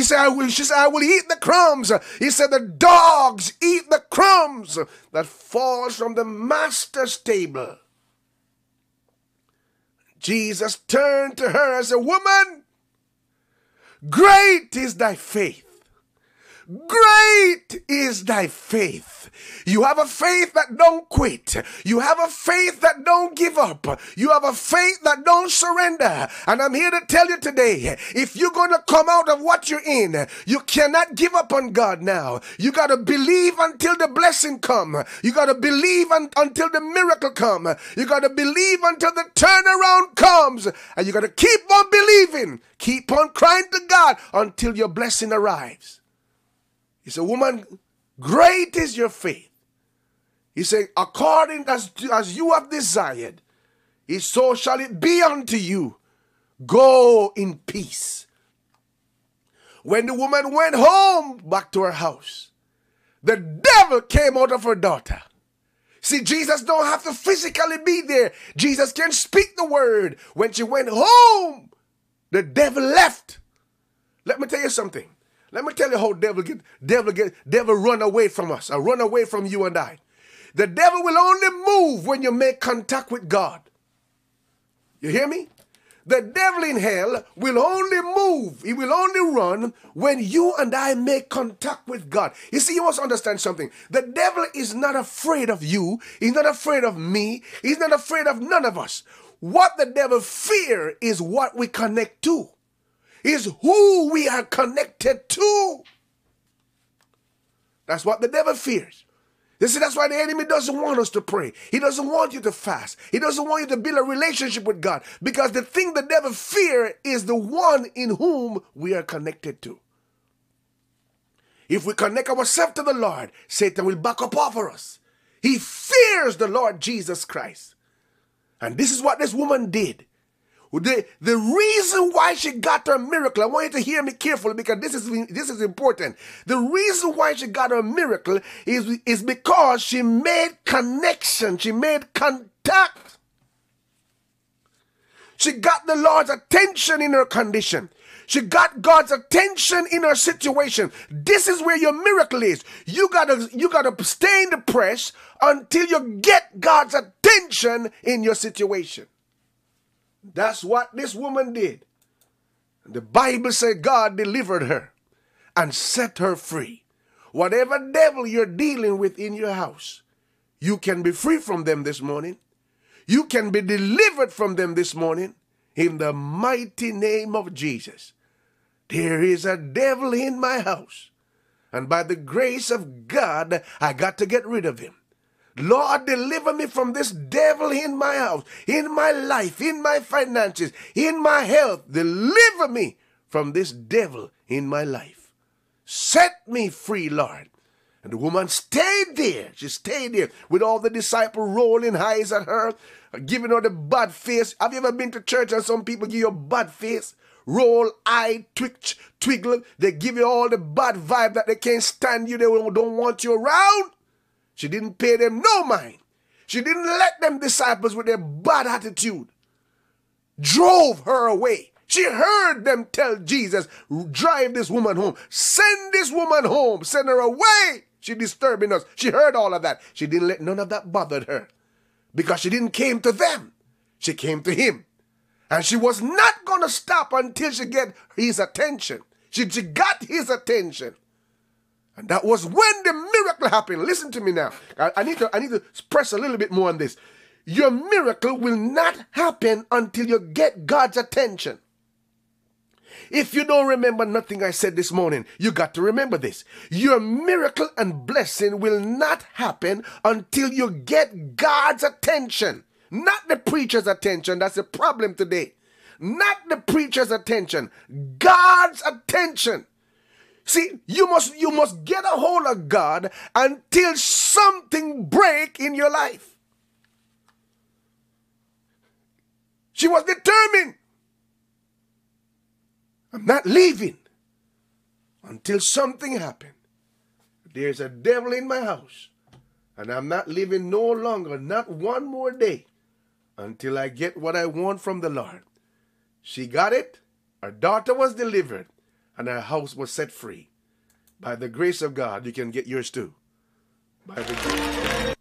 he said, I will, she said, I will eat the crumbs. He said, the dogs eat the crumbs that falls from the master's table. Jesus turned to her and said, woman, great is thy faith. Great is thy faith. You have a faith that don't quit. You have a faith that don't give up. You have a faith that don't surrender. And I'm here to tell you today, if you're going to come out of what you're in, you cannot give up on God now. You got to believe until the blessing come. You got to believe un- until the miracle come. You got to believe until the turnaround comes. And you got to keep on believing. Keep on crying to God until your blessing arrives. He said, woman, great is your faith. He said, according as, as you have desired, so shall it be unto you. Go in peace. When the woman went home back to her house, the devil came out of her daughter. See, Jesus don't have to physically be there. Jesus can speak the word. When she went home, the devil left. Let me tell you something. Let me tell you how devil get, devil get, devil run away from us, or run away from you and I. The devil will only move when you make contact with God. You hear me? The devil in hell will only move. He will only run when you and I make contact with God. You see, you must understand something. The devil is not afraid of you. He's not afraid of me. He's not afraid of none of us. What the devil fears is what we connect to. Is who we are connected to. That's what the devil fears. You see, that's why the enemy doesn't want us to pray. He doesn't want you to fast. He doesn't want you to build a relationship with God. Because the thing the devil fears is the one in whom we are connected to. If we connect ourselves to the Lord, Satan will back up off of us. He fears the Lord Jesus Christ. And this is what this woman did. The, the reason why she got her miracle, I want you to hear me carefully because this is, this is important. The reason why she got her miracle is, is because she made connection. She made contact. She got the Lord's attention in her condition. She got God's attention in her situation. This is where your miracle is. You gotta, you gotta stay in the press until you get God's attention in your situation. That's what this woman did. The Bible said God delivered her and set her free. Whatever devil you're dealing with in your house, you can be free from them this morning. You can be delivered from them this morning in the mighty name of Jesus. There is a devil in my house, and by the grace of God, I got to get rid of him. Lord, deliver me from this devil in my house, in my life, in my finances, in my health. Deliver me from this devil in my life. Set me free, Lord. And the woman stayed there. She stayed there with all the disciples rolling eyes at her, giving her the bad face. Have you ever been to church and some people give you a bad face? Roll eye, twitch, twiggle. They give you all the bad vibe that they can't stand you. They don't want you around. She didn't pay them no mind. She didn't let them disciples with their bad attitude drove her away. She heard them tell Jesus, drive this woman home. Send this woman home. Send her away. She disturbing us. She heard all of that. She didn't let none of that bother her because she didn't came to them. She came to him. And she was not going to stop until she get his attention. She, she got his attention. And that was when the miracle happened. Listen to me now. I, I, need to, I need to press a little bit more on this. Your miracle will not happen until you get God's attention. If you don't remember nothing I said this morning, you got to remember this. Your miracle and blessing will not happen until you get God's attention. Not the preacher's attention. That's the problem today. Not the preacher's attention. God's attention. See, you must, you must get a hold of God until something break in your life. She was determined. I'm not leaving until something happened. There's a devil in my house, and I'm not living no longer, not one more day, until I get what I want from the Lord. She got it. Her daughter was delivered. and her house was set free. By the grace of God, you can get yours too. By the grace.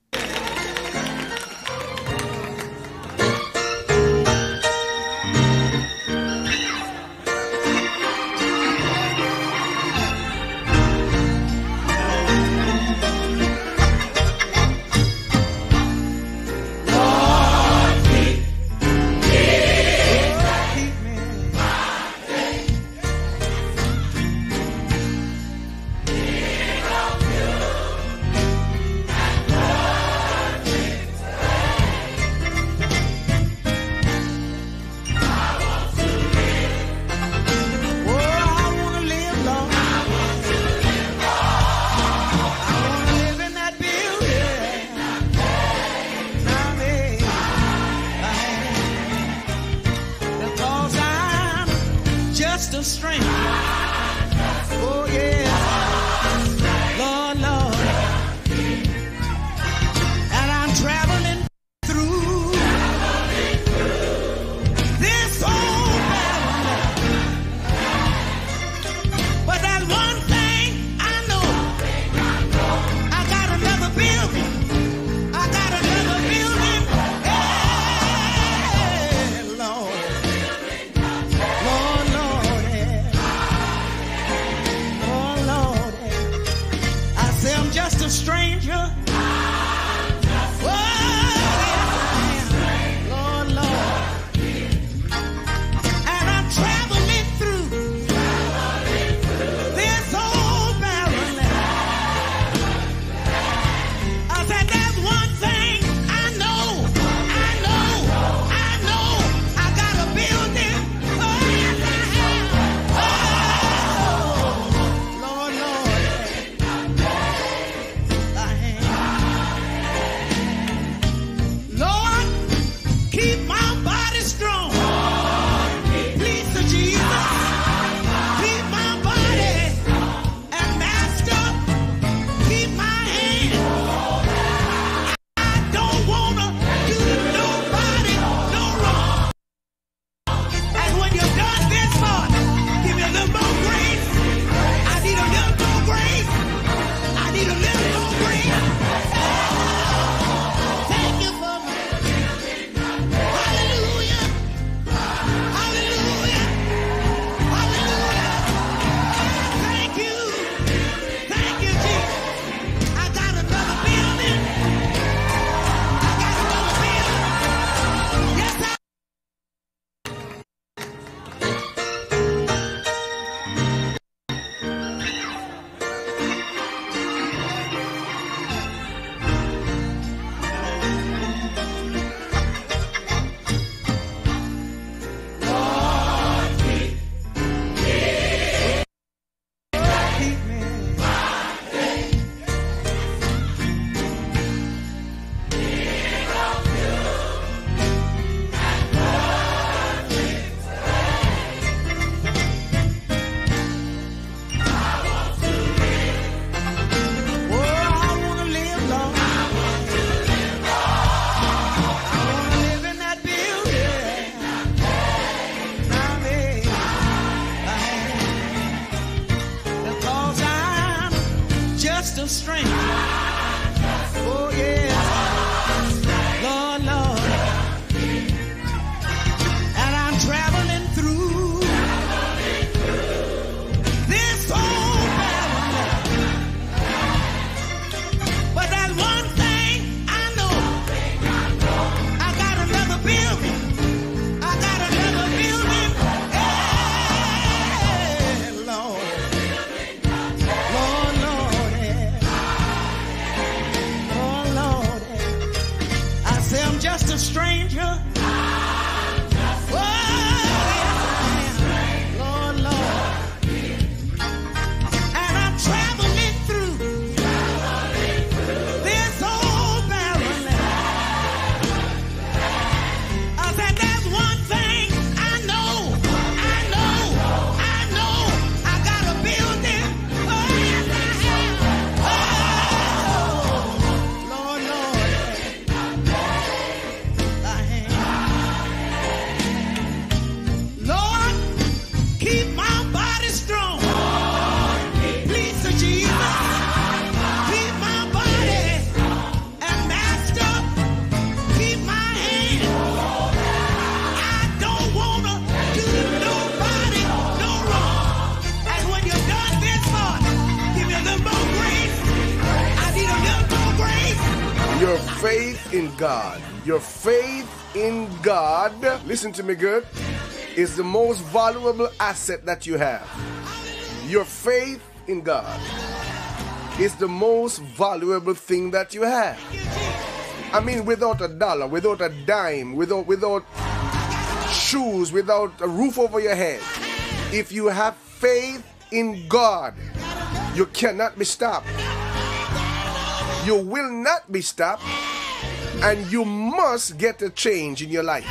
Your faith in God. Your faith in God, listen to me good, is the most valuable asset that you have. Your faith in God is the most valuable thing that you have. I mean, without a dollar, without a dime, without without shoes, without a roof over your head, if you have faith in God, you cannot be stopped. You will not be stopped, and you must get a change in your life.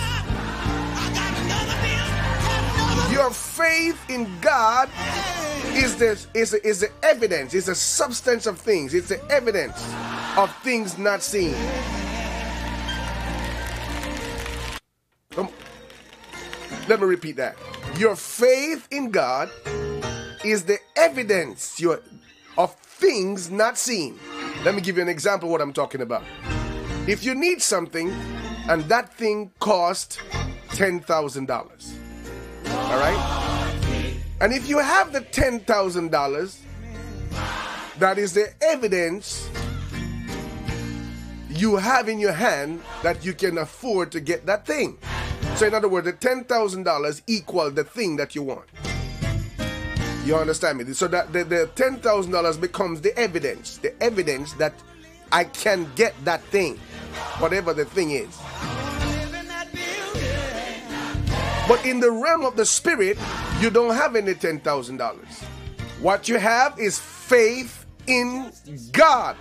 Your faith in God is the, is the, is the evidence, is the substance of things, it's the evidence of things not seen. Um, let me repeat that. Your faith in God is the evidence your, of things not seen. Let me give you an example of what I'm talking about. If you need something and that thing cost ten thousand dollars, all right? And if you have the ten thousand dollars, that is the evidence you have in your hand that you can afford to get that thing. So in other words, the ten thousand dollars equal the thing that you want. You understand me? So that the, the ten thousand dollars becomes the evidence, the evidence that I can get that thing, whatever the thing is. But in the realm of the spirit, you don't have any ten thousand dollars. What you have is faith in God.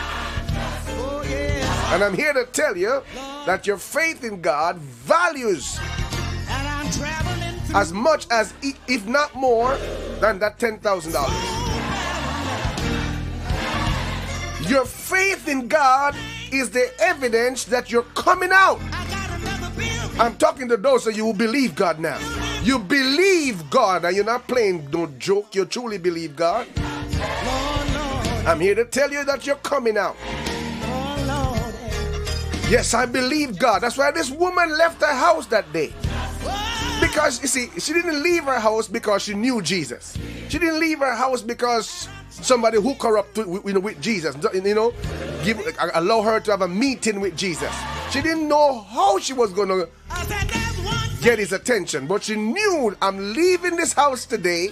And I'm here to tell you that your faith in God values as much as, if not more, than that ten thousand dollars. Your faith in God is the evidence that you're coming out. I'm talking to those of you who believe God now. You believe God, and you're not playing no joke. You truly believe God. I'm here to tell you that you're coming out. Yes, I believe God. That's why this woman left her house that day. Because, you see, she didn't leave her house because she knew Jesus. She didn't leave her house because somebody hooked her up to, you know, with Jesus. You know, give, allow her to have a meeting with Jesus. She didn't know how she was going to get his attention. But she knew, I'm leaving this house today.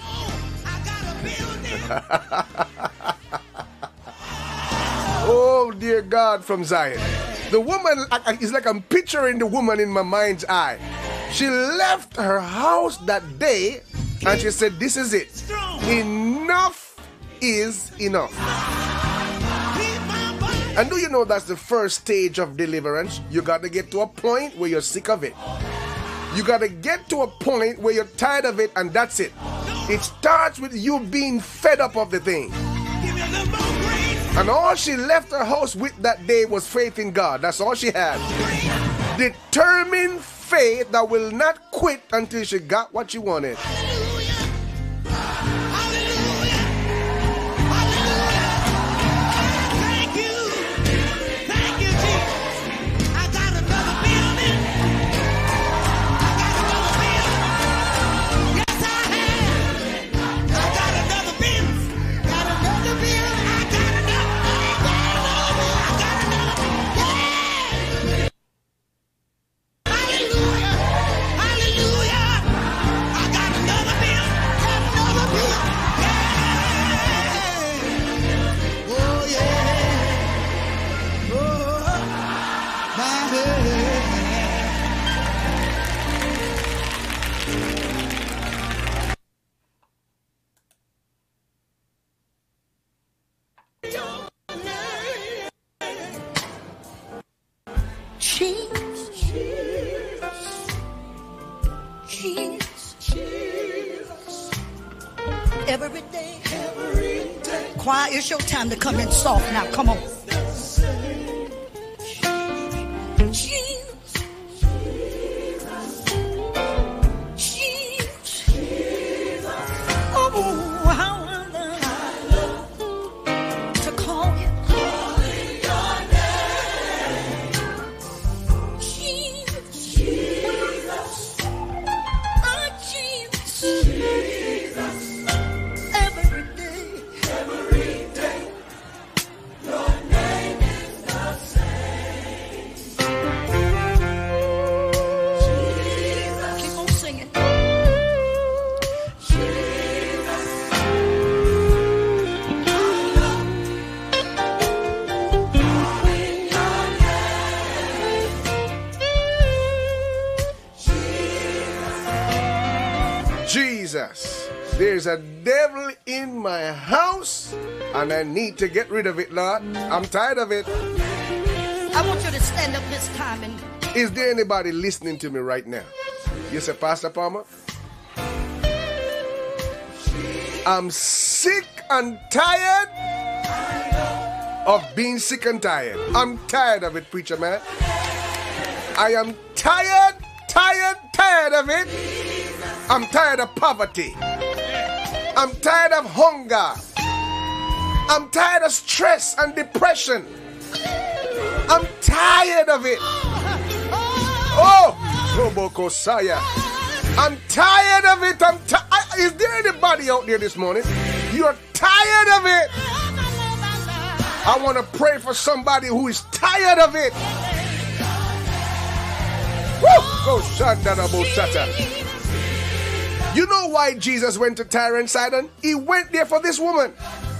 Oh, dear God from Zion. The woman, it's like I'm picturing the woman in my mind's eye. She left her house that day and she said, this is it. Enough is enough. And do you know that's the first stage of deliverance? You got to get to a point where you're sick of it. You got to get to a point where you're tired of it, and that's it. It starts with you being fed up of the thing. And all she left her house with that day was faith in God. That's all she had. Determined faith that will not quit until she got what she wanted.
Every day, every day. Choir, it's your time to come in soft now. Come on. Jesus. Jesus. Oh, how I love to call you. Jesus. Jesus. Oh, Jesus. Every day, your name.
There's a devil in my house, and I need to get rid of it, Lord. I'm tired of it.
I want you to stand up this time and...
Is there anybody listening to me right now? You say, Pastor Palmer, I'm sick and tired of being sick and tired. I'm tired of it, preacher man. I am tired, tired, tired of it. I'm tired of poverty. I'm tired of hunger. I'm tired of stress and depression. I'm tired of it. Oh, Robokosaya. I'm tired of it. I'm ti- Is there anybody out there this morning? You're tired of it. I want to pray for somebody who is tired of it. Woo! Go Shandana. You know why Jesus went to Tyre and Sidon? He went there for this woman.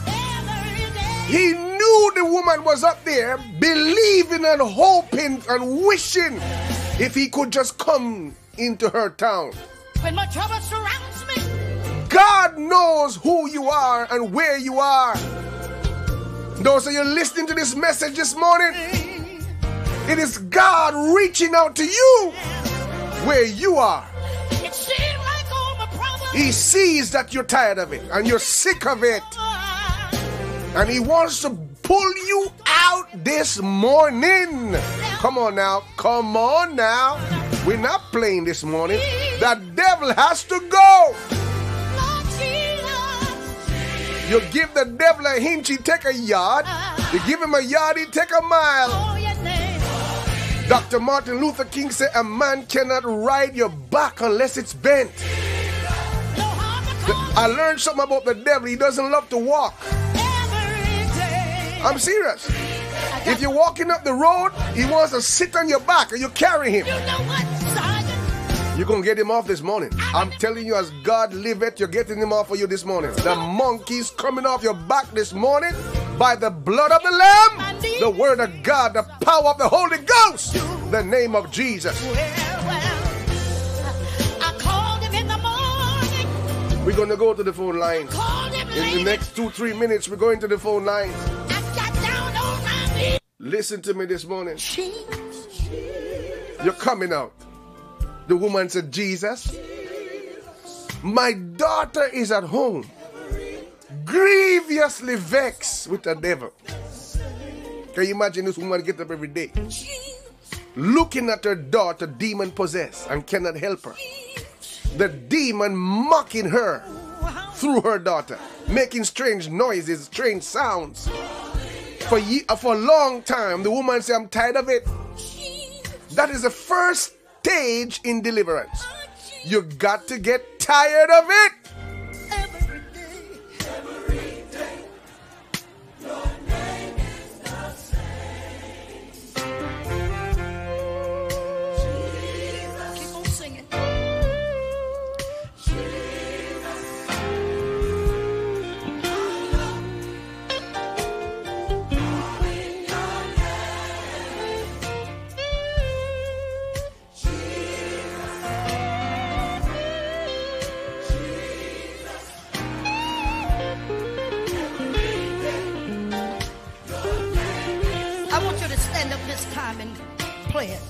He knew the woman was up there, believing and hoping and wishing if he could just come into her town.
When my trouble surrounds me,
God knows who you are and where you are. Those of you listening to this message this morning, it is God reaching out to you where you are.
it seems like all my problems...
He sees that you're tired of it and you're sick of it. And he wants to pull you out this morning. Come on now. Come on now. We're not playing this morning. That devil has to go. You give the devil a inch, he take a yard. You give him a yard, he take a mile. Doctor Martin Luther King said a man cannot ride your back unless it's bent. I learned something about the devil. He doesn't love to walk. I'm serious. If you're walking up the road, he wants to sit on your back and you carry him. You're going to get him off this morning. I'm telling you, as God liveth, you're getting him off for you this morning. The monkey's coming off your back this morning by the blood of the Lamb, the word of God, the power of the Holy Ghost, the name of Jesus. We're going to go to the phone lines. In the next two, three minutes, we're going to the phone lines. Listen to me this morning. You're coming out. The woman said, Jesus, my daughter is at home, grievously vexed with the devil. Can you imagine this woman get up every day, looking at her daughter demon possessed and cannot help her? The demon mocking her through her daughter, making strange noises, strange sounds. For, ye- for a long time, the woman said, I'm tired of it. That is the first stage in deliverance. You got to get tired of it.
Every day, every day, your name is the same. Jesus. Keep on singing. Time and play it.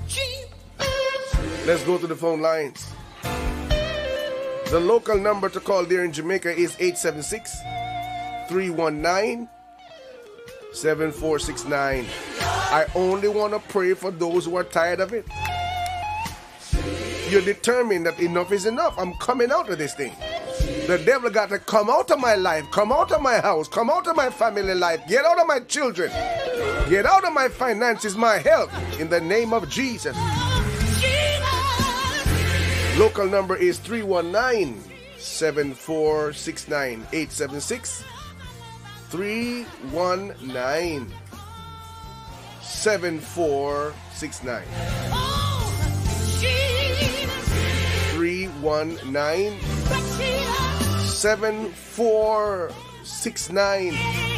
Let's go to the phone lines. The local number to call there in Jamaica is eight seven six, three one nine, seven four six nine. I only want to pray for those who are tired of it. You're determined that enough is enough. I'm coming out of this thing. The devil got to come out of my life, come out of my house, come out of my family life, get out of my children, get out of my finances, my health, in the name of Jesus. Local number is three one nine, seven four six nine, eight seven six, three one nine, seven four six nine. three one nine, seven four six nine.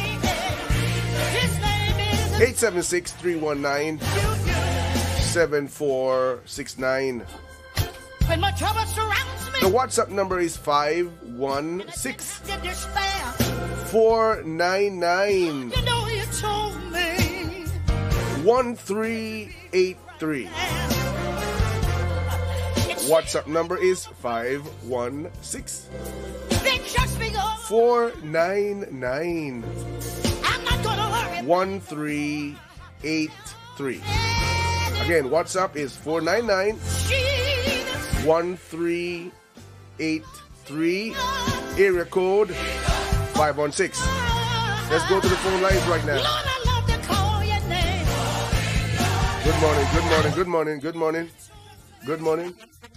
eight seven six, three one nine, seven four six nine.
When my trouble surrounds me,
The WhatsApp number is five one six, four nine nine, one three eight three. WhatsApp number is five one six, four nine nine, one three eight three. Again, WhatsApp is four nine nine, one three eight three. Area code five one six. Let's go to the phone lines right now. Good morning, good morning, good morning, good morning, good morning.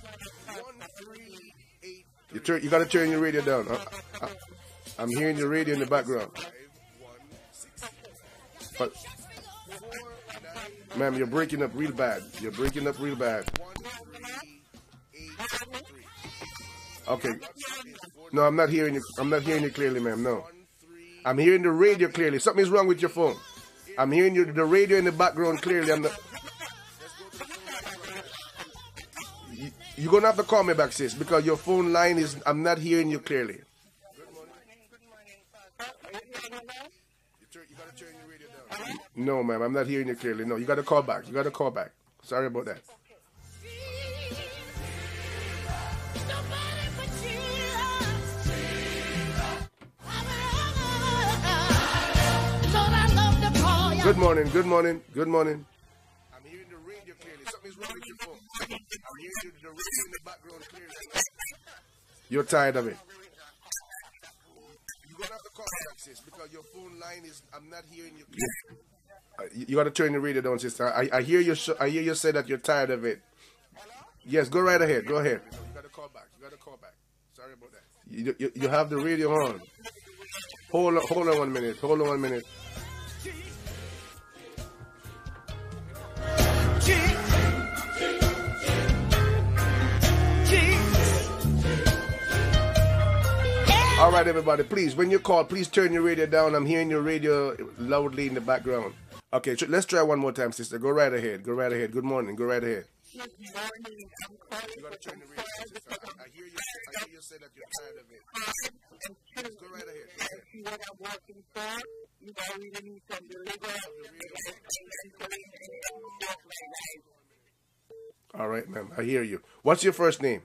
You turn, you gotta turn your radio down. I, I, I'm hearing your radio in the background. But, ma'am, you're breaking up real bad. You're breaking up real bad. Okay. No, I'm not hearing you. I'm not hearing you clearly, ma'am. No. I'm hearing the radio clearly. Something's wrong with your phone. I'm hearing you, the radio in the background clearly. I'm not. You, you're gonna have to call me back, sis, because your phone line is. I'm not hearing you clearly. No, ma'am, I'm not hearing you clearly. No, you got to call back. You got to call back. Sorry about that. Good morning, good morning, good morning. I'm hearing the radio clearly. Something's wrong with your phone. I'm hearing the radio in the background clearly. You're tired of it. You're going to have to call back, sis, because your phone line is. I'm not hearing you clearly. Uh, you, you got to turn the radio down, sister. I, I hear you. I hear you say that you're tired of it. Yes, go right ahead. Go ahead. You got to call back. You got to call back. Sorry about that. You, you, you have the radio on. Hold on. Hold on one minute. Hold on one minute. All right, everybody. Please, when you call, please turn your radio down. I'm hearing your radio loudly in the background. Okay, let's try one more time, sister. Go right ahead. Go right ahead. Good morning. Go right ahead. Good morning. I'm calling. You gotta turn the radio, sister. I, I hear you. I hear you say that you're tired of it. Go right ahead. Go ahead. See what I'm working for. You know, we need some deliverance. All right, ma'am. I hear you. What's your first name?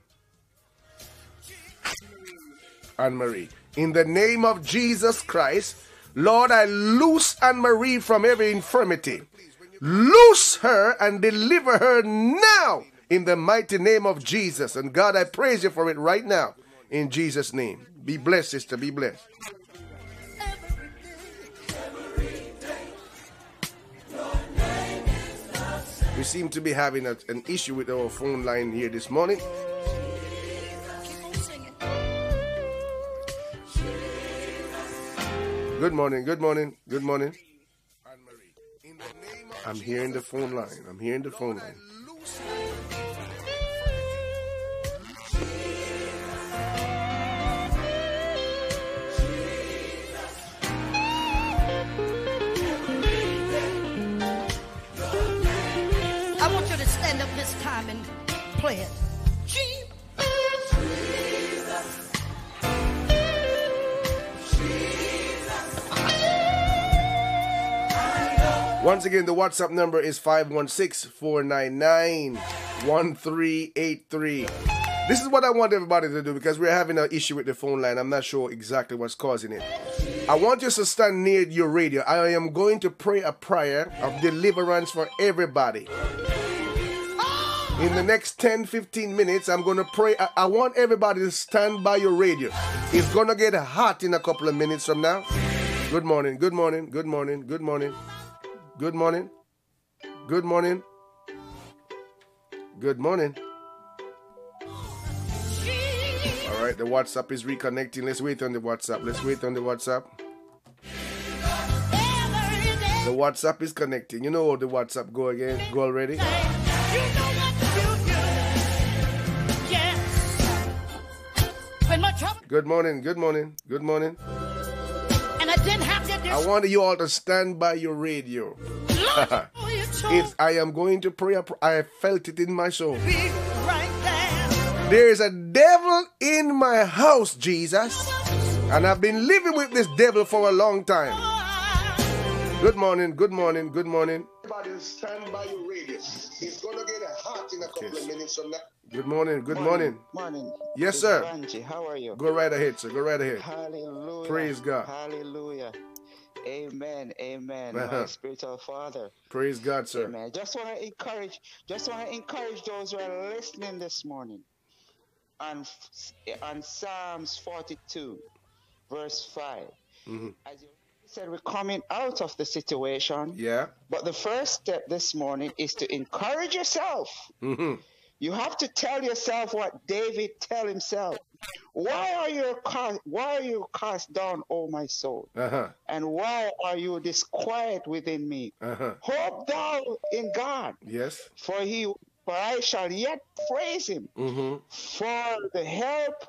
Anne-Marie. In the name of Jesus Christ, Lord, I loose Anne-Marie from every infirmity. Loose her and deliver her now in the mighty name of Jesus. And God, I praise you for it right now in Jesus' name. Be blessed, sister. Be blessed. We seem to be having a, an issue with our phone line here this morning. Good morning, good morning, good morning. I'm hearing the phone line. I'm hearing the phone line.
I want you to stand up this time and play it.
Once again, the WhatsApp number is five one six, four nine nine, one three eight three. This is what I want everybody to do because we're having an issue with the phone line. I'm not sure exactly what's causing it. I want you to stand near your radio. I am going to pray a prayer of deliverance for everybody. In the next ten, fifteen minutes, I'm going to pray. I, I want everybody to stand by your radio. It's going to get hot in a couple of minutes from now. Good morning, good morning, good morning, good morning. Good morning. Good morning. Good morning. All right, the WhatsApp is reconnecting. Let's wait on the WhatsApp. Let's wait on the WhatsApp. The WhatsApp is connecting. You know how the WhatsApp go again? Go already? Good morning. Good morning. Good morning.
And I didn't have to.
I want you all to stand by your radio. It's, I am going to pray. A pr- I felt it in my soul.
Right there.
There is a devil in my house, Jesus. And I've been living with this devil for a long time. Good morning, good morning, good morning.
Everybody stand by your radius. It's going to get hot in a couple
Yes.
of minutes from now.
Good morning, good morning.
Morning. morning.
Yes,
It's
sir.
Ranji. How are you?
Go right ahead, sir. Go right ahead.
Hallelujah.
Praise God.
Hallelujah. Amen. Amen.
Uh-huh.
My spiritual father.
Praise God, sir.
Amen. Just want to encourage, just want to encourage those who are listening this morning on, on Psalms forty-two, verse five.
Mm-hmm.
As you said, we're coming out of the situation.
Yeah.
But the first step this morning is to encourage yourself.
Mm-hmm.
You have to tell yourself what David tell himself. Why are you cast, why are you cast down, O my soul?
Uh-huh.
And why are you disquiet within me?
Uh-huh.
Hope thou in God,
Yes.
for he for I shall yet praise him
Mm-hmm.
for the help,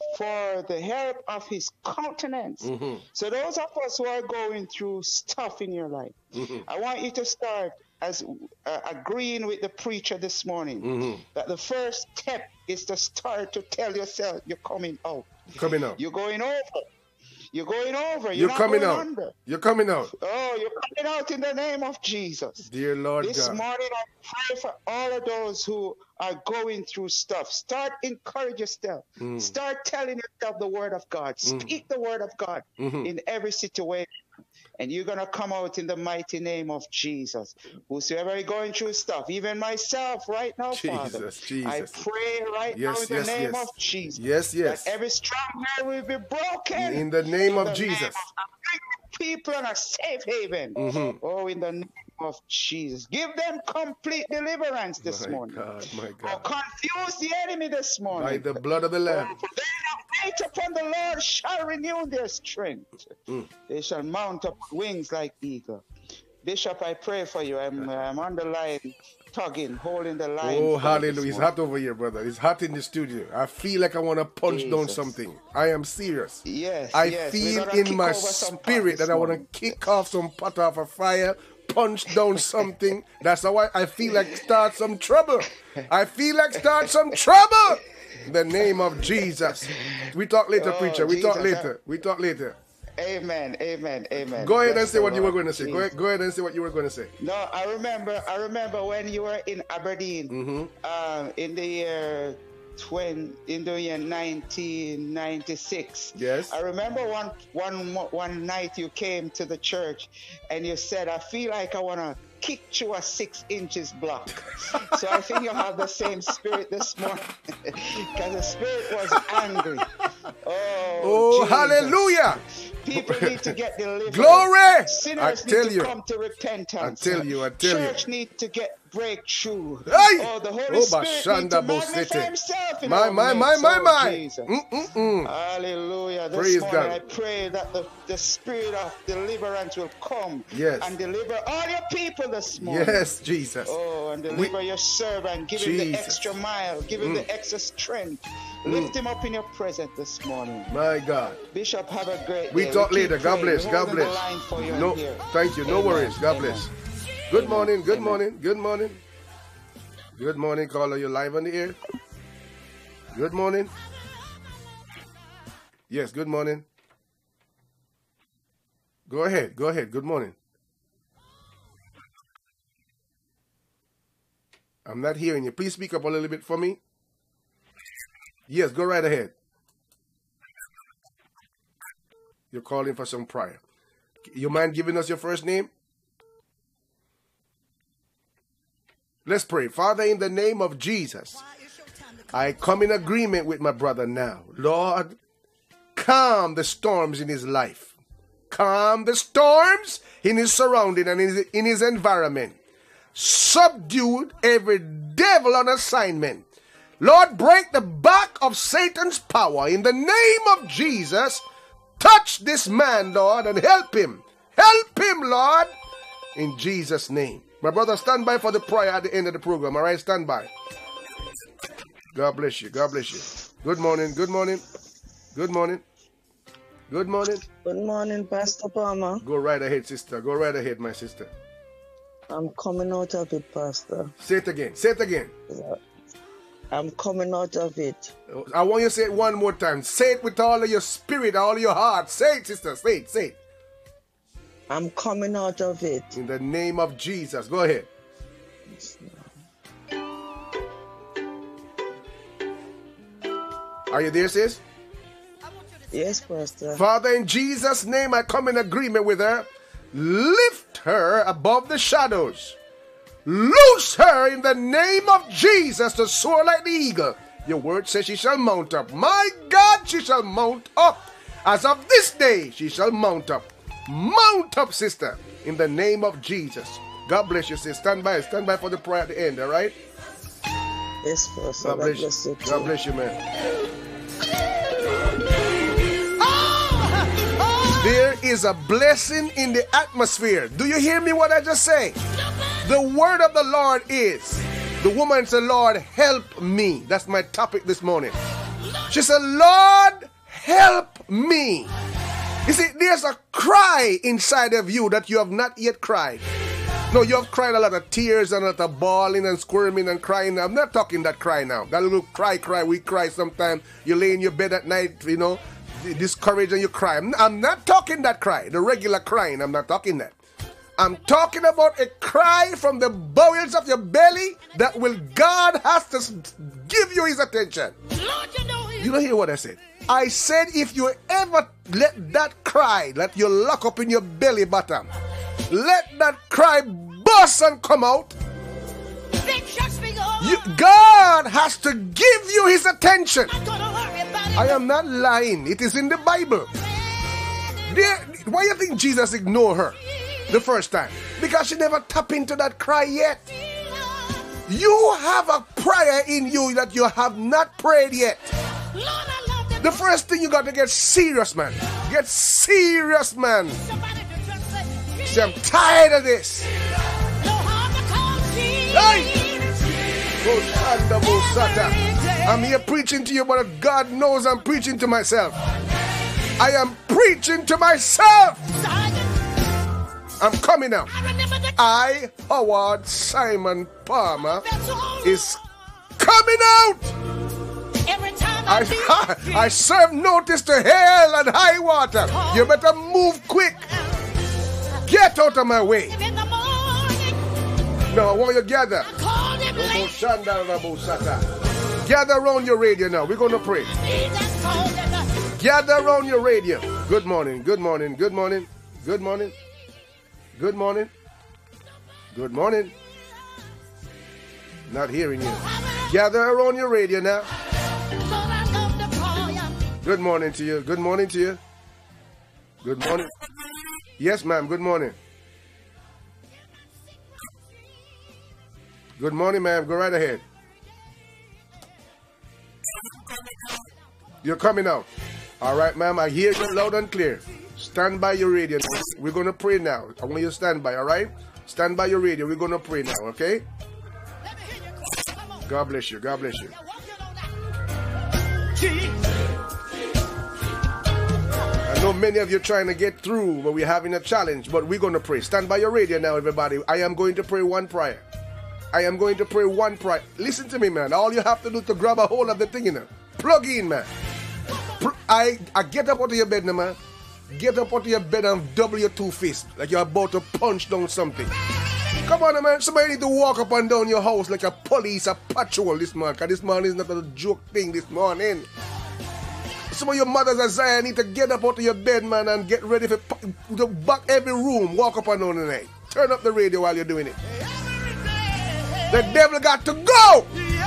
for the help of his countenance.
Mm-hmm.
So those of us who are going through stuff in your life,
Mm-hmm.
I want you to start as uh, agreeing with the preacher this morning,
Mm-hmm.
that the first step is to start to tell yourself you're coming out.
Coming out.
You're going over. You're going over. You're,
You're
not
coming
going
out.
under.
You're coming out.
Oh, you're coming out in the name of Jesus.
Dear Lord
This
God.
morning I pray for all of those who are going through stuff. Start encourage yourself.
Mm.
Start telling yourself the word of God. Speak the word of God
Mhm.
in every situation. And you're going to come out in the mighty name of Jesus. Whosoever is going through stuff, even myself right now, Father,
Jesus, Jesus.
I pray right
Yes,
now in the
yes,
name
yes.
of Jesus
Yes, yes.
that every stronghold will be broken.
In the name
In
of
the
Jesus.
name of people in a safe haven.
Mhm.
Oh, in the name of Jesus. Give them complete deliverance this
My
morning.
God, my
Oh,
God.
confuse the enemy this morning.
By the blood of the Lamb.
Oh, for they that wait upon the Lord shall renew their strength.
Mm.
They shall mount up wings like eagle. Bishop, I pray for you. I'm, I'm on the line, tugging, holding the line.
Oh,
for you this
hallelujah. It's
morning.
hot over here, brother. It's hot in the studio. I feel like I want to punch down
Jesus.
something. I am serious.
Yes,
I
yes. We're
feel
gonna
in
kick
my
over some pot
spirit
this
that I want to
morning.
kick off some pot off a fire, punch down something. That's how I, I feel like start some trouble. I feel like start some trouble. In the name of Jesus. We talk later,
Oh,
preacher. We talk
Jesus,
later. We talk later.
Amen, amen, amen.
Go ahead and
Bless
say
the
what you were
Lord.
going to say. Go
Jesus.
ahead, go ahead and say what you were going to say.
No, I remember. I remember when you were in Aberdeen,
Mm-hmm.
um, in the year twenty, in the year nineteen ninety-six.
Yes.
I remember one one mo- one night you came to the church, and you said, "I feel like I want to kick through a six inches block." So I think you have the same spirit this morning, because the spirit was angry. Oh,
Oh,
Jesus.
hallelujah.
People need to get delivered.
Glory!
Sinners
I tell
need to
you.
come to repentance.
I tell you, I tell you.
Church need to get breakthrough.
Hey!
Oh, the Holy
Oh,
Spirit need to
Bashanda
magnify
Bosete.
himself in
My,
our
my, my,
midst.
my,
Oh,
my.
Jesus.
Mm-mm-mm.
Hallelujah. This
Praise
morning
God.
I pray that the, the spirit of deliverance will come
Yes.
and deliver all your people this morning.
Yes, Jesus.
Oh, and deliver your servant. Give him the
Jesus.
extra mile. Give him the extra strength. Lift him up in your presence this morning.
My God.
Bishop, have a great
We
day.
talk
keep
later. God
praying.
bless.
We're
God
holding the
bless.
line for you
No,
here.
thank you. No
Amen.
worries. God
Amen.
bless. Good
Amen.
morning. Good
Amen.
morning. Good morning. Good morning, caller. You live on the air. Good morning. Yes, good morning. Go ahead. Go ahead. Good morning. I'm not hearing you. Please speak up a little bit for me. Yes, go right ahead. You're calling for some prayer. You mind giving us your first name? Let's pray. Father, in the name of Jesus, I come in agreement with my brother now. Lord, calm the storms in his life. Calm the storms in his surrounding and in his, in his environment. Subdue every devil on assignment. Lord, break the back of Satan's power in the name of Jesus. Touch this man, Lord, and help him. Help him, Lord, in Jesus' name. My brother, stand by for the prayer at the end of the program. All right, stand by. God bless you. God bless you. Good morning. Good morning. Good morning. Good morning.
Good morning, Pastor Palmer.
Go right ahead, sister. Go right ahead, my sister.
I'm coming out of it, Pastor.
Say it again. Say it again.
I'm coming out of it.
I want you to say it one more time. Say it with all of your spirit, all of your heart. Say it, sister. Say it, say it.
I'm coming out of it.
In the name of Jesus. Go ahead. Are you there, sis?
Yes, Pastor.
Father, in Jesus' name, I come in agreement with her. Lift her above the shadows. Loose her in the name of Jesus to soar like the eagle. Your word says she shall mount up. My God, she shall mount up. As of this day, she shall mount up. Mount up, sister, in the name of Jesus. God bless you, sis. Stand by. Stand by for the prayer at the end, all right?
Yes, Pastor.
God bless,
bless
you.
you.
God bless you, man. There is a blessing in the atmosphere. Do you hear me what I just say? The word of the Lord is, the woman said, Lord, help me. That's my topic this morning. She said, Lord, help me. You see, there's a cry inside of you that you have not yet cried. No, you have cried a lot of tears and a lot of bawling and squirming and crying. I'm not talking that cry now. That little cry, cry, we cry sometimes. You lay in your bed at night, you know, discouraged and you cry. I'm, I'm not talking that cry, the regular crying. I'm not talking that. I'm talking about a cry from the bowels of your belly that will God has to give you his attention. Lord, you know you don't hear what I said. I said if you ever let that cry that you lock up in your belly bottom, let that cry burst and come out, you, God has to give you his attention. I am not lying. It is in the Bible. There, why do you think Jesus ignored her the first time? Because she never tapped into that cry yet. You have a prayer in you that you have not prayed yet. The first thing you got to get serious, man. Get serious, man. See, I'm tired of this. Hey! I'm here preaching to you, but God knows I'm preaching to myself. I am preaching to myself. I'm coming out. I, Howard Simon Palmer, is coming out. I, I serve notice to hell and high water. You better move quick. Get out of my way. No, I want you to gather. Gather around your radio now. We're going to pray. Gather around your radio. Good morning, good morning, good morning, good morning, good morning, good morning. Not hearing you. Gather around your radio now. Good morning to you. Good morning to you. Good morning. Yes, ma'am. Good morning. Good morning, ma'am. Go right ahead. You're coming out. All right, ma'am. I hear you loud and clear. Stand by your radio. We're going to pray now. I want you to stand by, all right? Stand by your radio. We're going to pray now, okay? God bless you. God bless you. I know many of you are trying to get through, but we're having a challenge. But we're going to pray. Stand by your radio now, everybody. I am going to pray one prayer. I am going to pray one prayer. Listen to me, man. All you have to do to grab a hold of the thing, you know. Plug in, man. I, I get up out of your bed now, man. Get up out of your bed and double your two fists like you're about to punch down something. Come on, man. Somebody need to walk up and down your house like a police, a patrol this morning. Because this morning is not a joke thing this morning. Some of your mothers as I need to get up out of your bed, man, and get ready for to back every room. Walk up and down tonight. Turn up the radio while you're doing it. The devil got to go.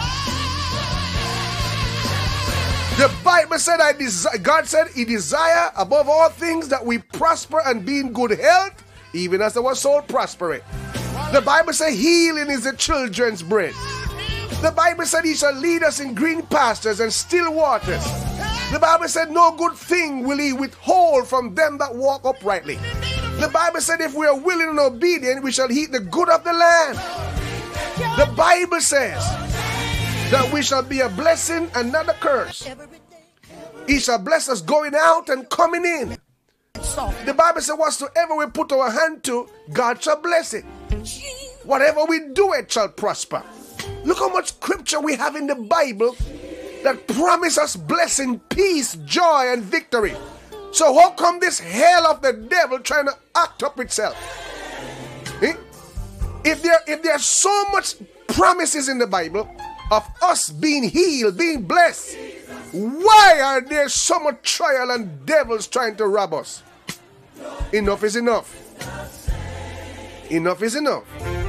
The Bible said, I desire, God said, he desire above all things that we prosper and be in good health, even as our soul prospereth. The Bible said, healing is the children's bread. The Bible said, he shall lead us in green pastures and still waters. The Bible said, no good thing will he withhold from them that walk uprightly. The Bible said, if we are willing and obedient, we shall eat the good of the land. The Bible says that we shall be a blessing and not a curse. He shall bless us going out and coming in. The Bible says, whatsoever we put our hand to, God shall bless it. Whatever we do, it shall prosper. Look how much scripture we have in the Bible that promise us blessing, peace, joy, and victory. So how come this hell of the devil trying to act up itself? Eh? If there, if there's so much promises in the Bible of us being healed, being blessed, why are there so much trial and devils trying to rob us? Enough is enough. Enough is enough.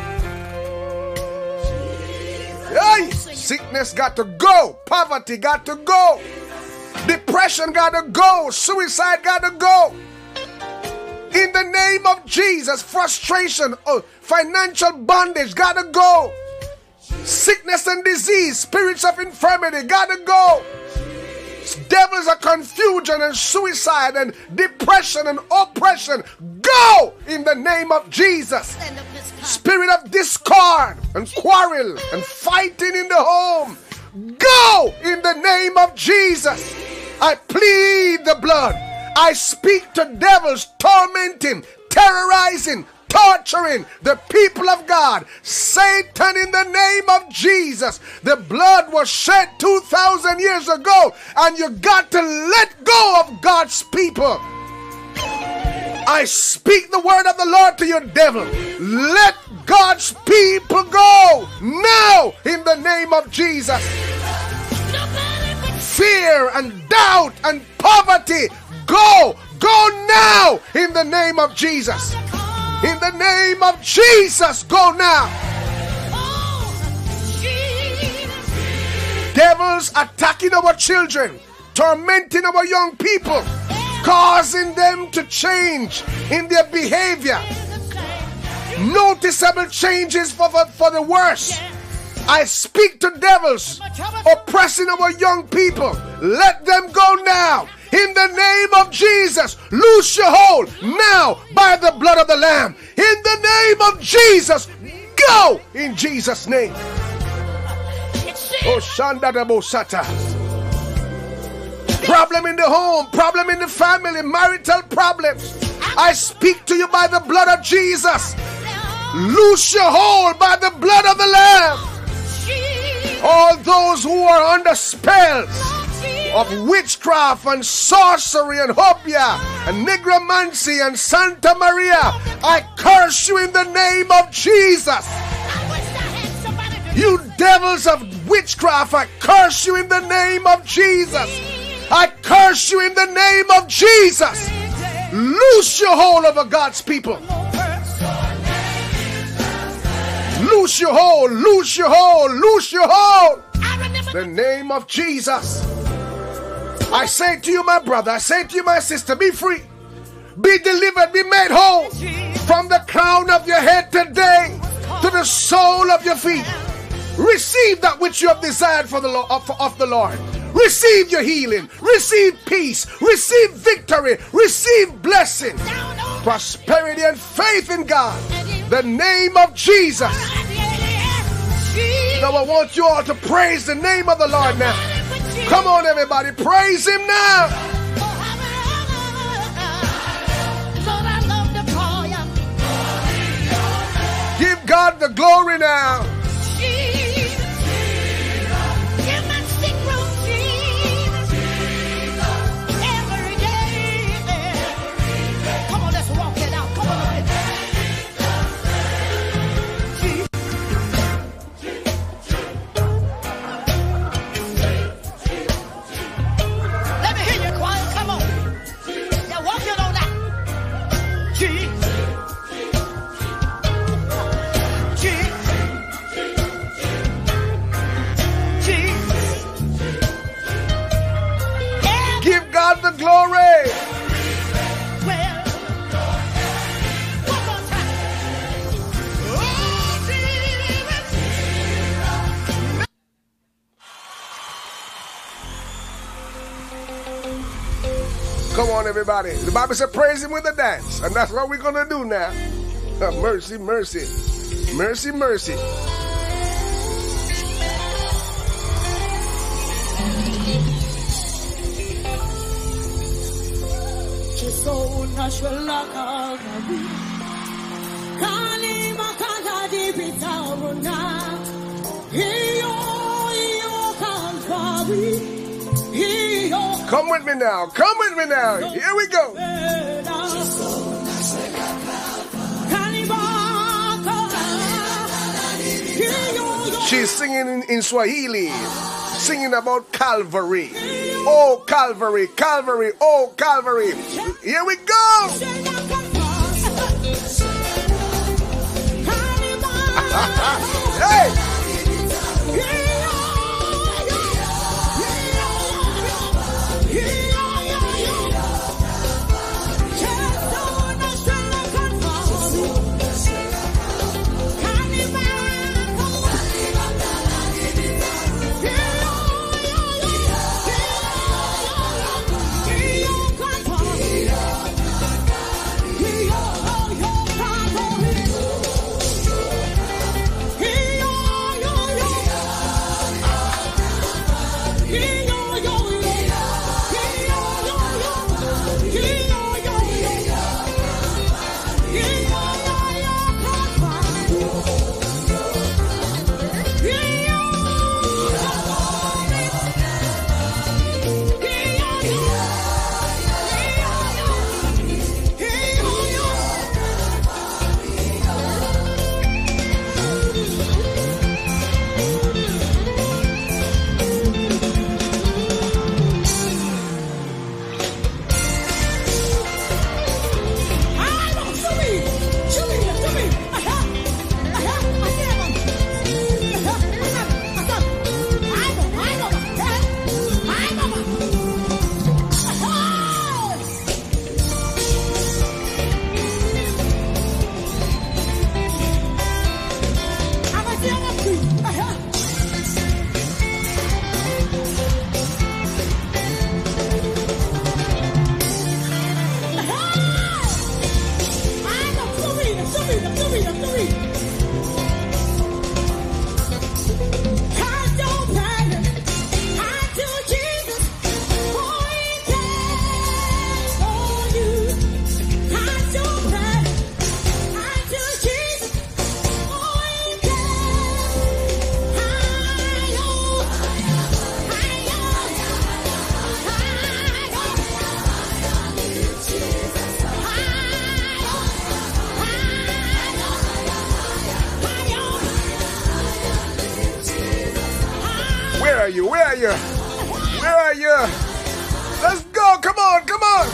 Hey, sickness got to go. Poverty got to go. Depression got to go. Suicide got to go. In the name of Jesus, frustration, oh, financial bondage got to go. Sickness and disease, spirits of infirmity got to go. Devils of confusion and suicide and depression and oppression, go in the name of Jesus. Spirit of discord and quarrel and fighting in the home, go in the name of Jesus. I plead the blood. I speak to devils tormenting, terrorizing, torturing the people of God. Satan, in the name of Jesus, the blood was shed two thousand years ago, and you got to let go of God's people. I speak the word of the Lord to you, devil. Let God's people go now in the name of Jesus. Fear and doubt and poverty, go, go now in the name of Jesus. In the name of Jesus, go now. Devils attacking our children, tormenting our young people, causing them to change in their behavior. Noticeable changes for, for, for the worse. I speak to devils oppressing our young people. Let them go now. In the name of Jesus, loose your hold now by the blood of the Lamb. In the name of Jesus, go in Jesus' name. Oh, Shanda de Bosata. Problem in the home, problem in the family, marital problems. I speak to you by the blood of Jesus. Loose your hold by the blood of the Lamb. All those who are under spells of witchcraft and sorcery and hopia and negromancy and Santa Maria, I curse you in the name of Jesus. You devils of witchcraft, I curse you in the name of Jesus. I curse you in the name of Jesus. Loose your hold over God's people. Loose your hold, loose your hold, loose your hold. The name of Jesus. I say to you, my brother, I say to you, my sister, be free. Be delivered, be made whole. From the crown of your head today to the sole of your feet. Receive that which you have desired for the Lord, of, of the Lord. Receive your healing. Receive peace. Receive victory. Receive blessing, prosperity, and faith in God. The name of Jesus. Now I want you all to praise the name of the Lord now. Come on, everybody, praise Him now. Give God the glory now. The glory. Well, one more time. Come on, everybody. The Bible said praise Him with a dance, and that's what we're gonna do now. Mercy, mercy, mercy, mercy.
So natural Calvary. Kalima Kala Dibita Runa.
Come with me now. Come with me now. Here we go. She's singing in, in Swahili, singing about Calvary. Oh, Calvary, Calvary, oh, Calvary. Here we go. Hey! Where are you? Where are you? Where are you? Let's go. Come on. Come on.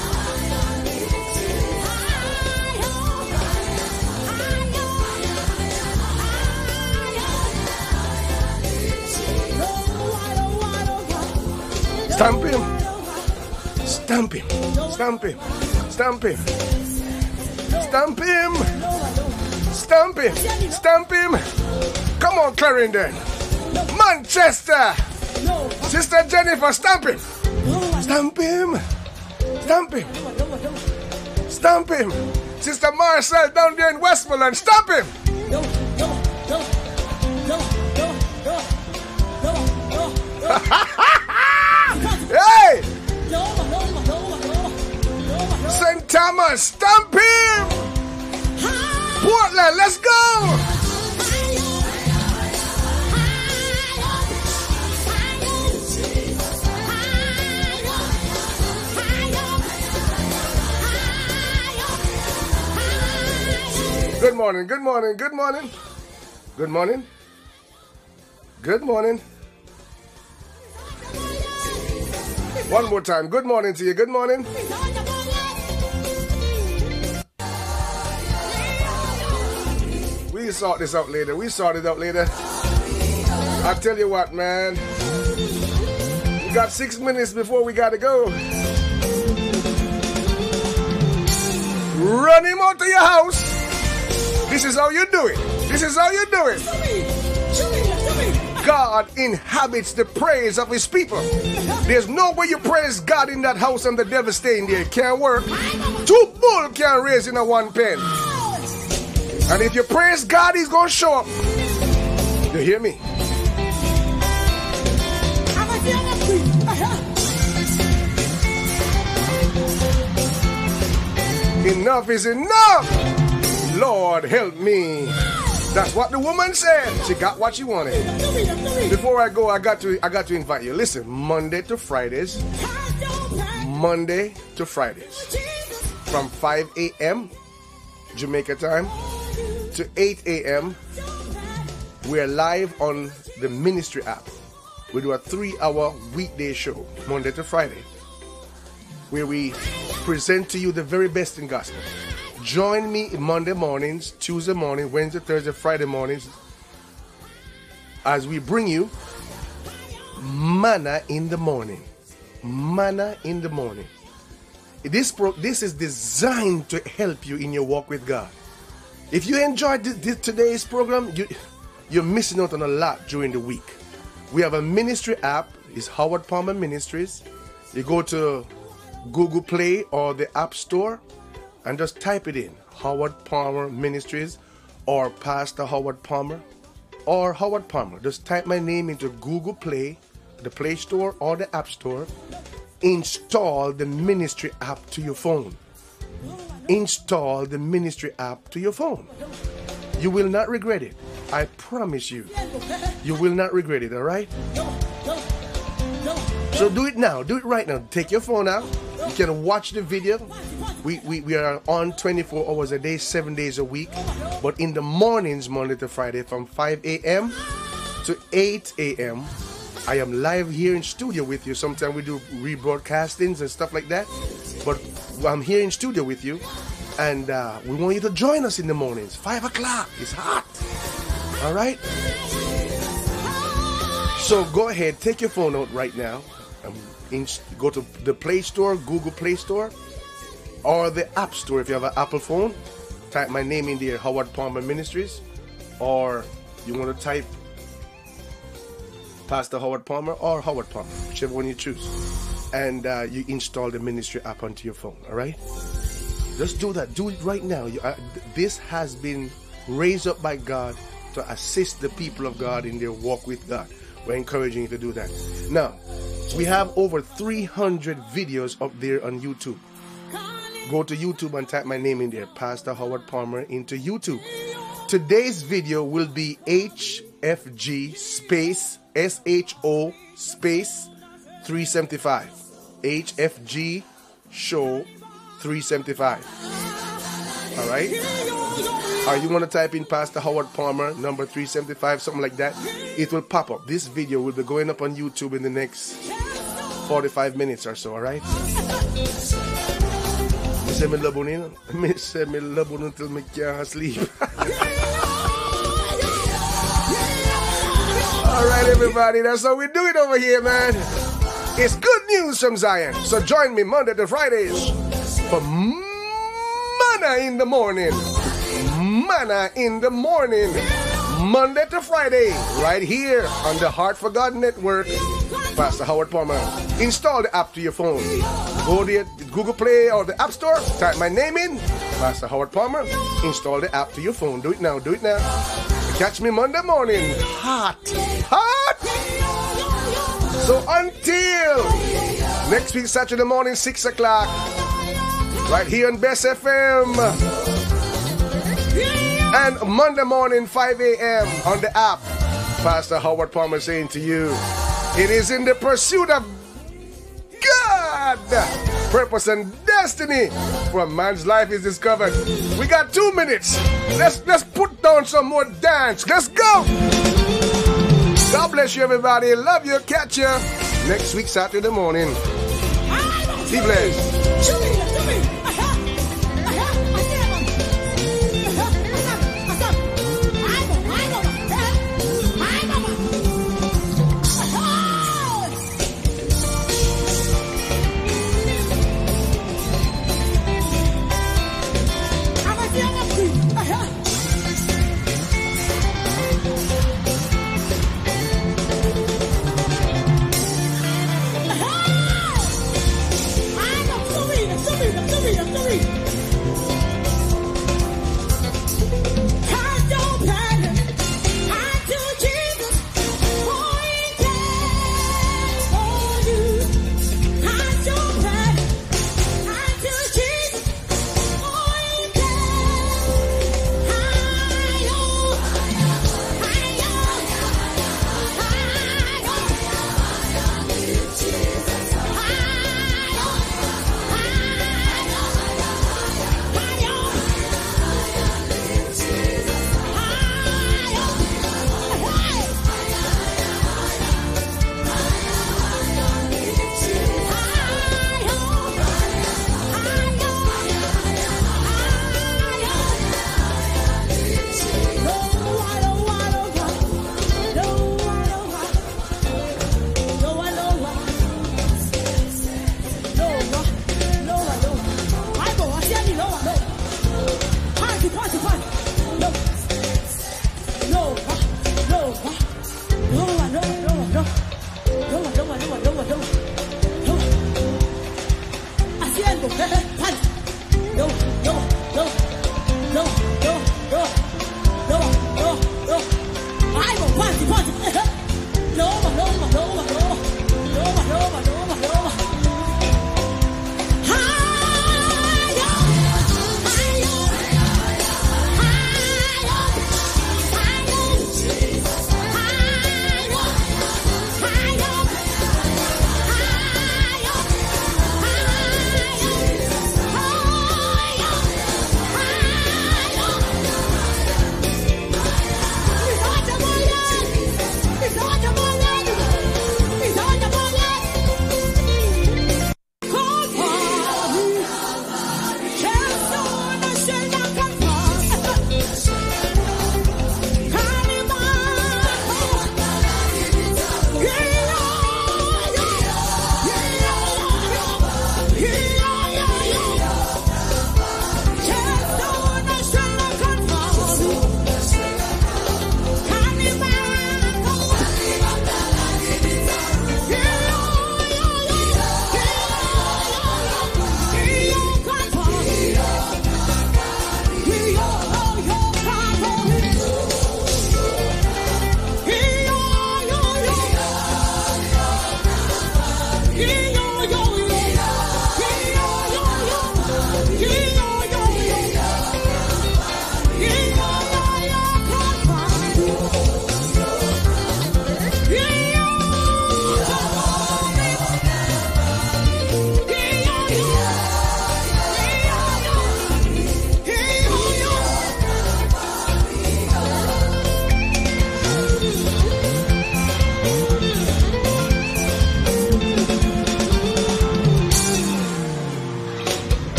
Stamp him. Stamp him. Stamp him. Stamp him. Stamp him. Stamp him. Stamp him. Come on, Clarendon. Manchester. Sister Jennifer, stamp him. Stamp him. Stamp him. Stamp him. Sister Marcel down there in Westmoreland, stamp him. Hey! Saint Thomas, stamp him. Portland, let's go. Good morning, good morning, good morning. Good morning. Good morning. One more time. Good morning to you. Good morning. We sort this out later. We sort it out later. I tell you what, man. We got six minutes before we gotta go. Run him out to your house. This is how you do it. This is how you do it. God inhabits the praise of his people. There's no way you praise God in that house and the devil stay in there. It can't work. Two bull can't raise in a one pen. And if you praise God, he's going to show up. You hear me? Enough is enough. Lord, help me. That's what the woman said. She got what she wanted. Before I go, I got to I got to invite you. Listen, Monday to Fridays. Monday to Fridays. From five a.m. Jamaica time to eight a.m. We're live on the ministry app. We do a three-hour weekday show, Monday to Friday, where we present to you the very best in gospel. Join me Monday mornings, Tuesday morning, Wednesday, Thursday, Friday mornings, as we bring you manna in the morning. Manna in the morning. This pro- this is designed to help you in your walk with God. If you enjoyed this, this, today's program, you, you're missing out on a lot during the week. We have a ministry app. It's Howard Palmer Ministries. You go to Google Play or the App Store and just type it in, Howard Palmer Ministries or Pastor Howard Palmer or Howard Palmer. Just type my name into Google Play, the Play Store or the App Store. Install the ministry app to your phone. Install the ministry app to your phone. You will not regret it. I promise you. You will not regret it, all right? So do it now. Do it right now. Take your phone out. You can watch the video. We, we, we are on twenty-four hours a day, seven days a week. But in the mornings, Monday to Friday, from five a.m. to eight a.m., I am live here in studio with you. Sometimes we do rebroadcastings and stuff like that. But I'm here in studio with you. And uh, we want you to join us in the mornings. five o'clock. It's hot. All right? So go ahead. Take your phone out right now. Um, in, go to the Play Store, Google Play Store, or the App Store if you have an Apple phone. Type my name in there, Howard Palmer Ministries. Or you want to type Pastor Howard Palmer or Howard Palmer, whichever one you choose. And uh, you install the ministry app onto your phone, all right? Just do that. Do it right now. You, uh, this has been raised up by God to assist the people of God in their walk with God. We're encouraging you to do that. Now, we have over three hundred videos up there on YouTube. Go to YouTube and type my name in there, Pastor Howard Palmer, into YouTube. Today's video will be H F G space S H O space three seventy-five. H F G show three seventy-five. All right? Or you want to type in Pastor Howard Palmer, number three seventy-five, something like that. It will pop up. This video will be going up on YouTube in the next forty-five minutes or so, all right? I say me love you. I say me love you until I can't sleep. All right, everybody. That's how we do it over here, man. It's good news from Zion. So join me Monday to Fridays for Manna in the Morning. Manna in the Morning. Monday to Friday, right here on the Heart for God Network. Pastor Howard Palmer. Install the app to your phone. Go to Google Play or the App Store. Type my name in, Pastor Howard Palmer. Install the app to your phone. Do it now. Do it now. Catch me Monday morning. Hot. Hot. So until next week, Saturday morning, six o'clock. Right here on Best F M. And Monday morning, five a.m. on the app. Pastor Howard Palmer saying to you, it is in the pursuit of God, purpose and destiny for man's life is discovered. We got two minutes. Let's let's put down some more dance. Let's go. God bless you, everybody. Love you. Catch you next week, Saturday morning. Be blessed.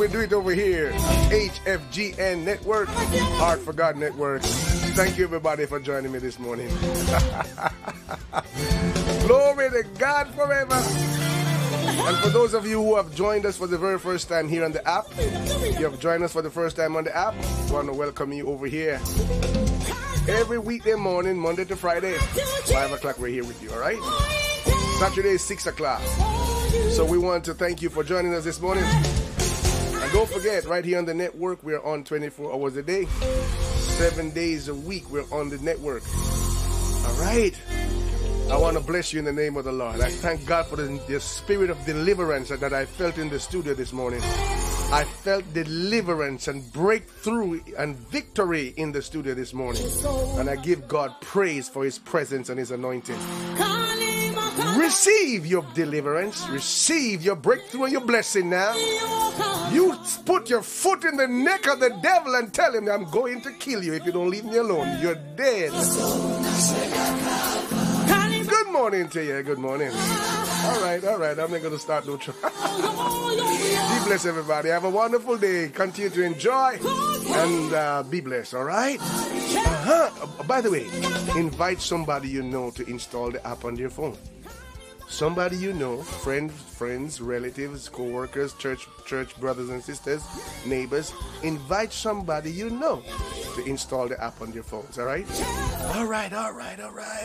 we do it over here. H F G N Network, Heart for God Network. Thank you, everybody, for joining me this morning. Glory to God forever. And for those of you who have joined us for the very first time here on the app, you have joined us for the first time on the app, I want to welcome you over here. Every weekday morning, Monday to Friday, five o'clock, we're here with you, all right? Saturday, six o'clock. So we want to thank you for joining us this morning. And don't forget, right here on the network, we're on twenty-four hours a day. Seven days a week, we're on the network. All right? I want to bless you in the name of the Lord. I thank God for the, the spirit of deliverance that I felt in the studio this morning. I felt deliverance and breakthrough and victory in the studio this morning. And I give God praise for his presence and his anointing. Receive your deliverance. Receive your breakthrough and your blessing now. You put your foot in the neck of the devil and tell him, I'm going to kill you if you don't leave me alone. You're dead. Good morning to you. Good morning. All right, all right. I'm not going to start no trouble. Be blessed, everybody. Have a wonderful day. Continue to enjoy and uh, be blessed, all right? Uh-huh. By the way, invite somebody you know to install the app on their phone. Somebody you know, friends, friends, relatives, co-workers, church, church brothers and sisters, neighbors. Invite somebody you know to install the app on their phones, all right? All right, all right, all right.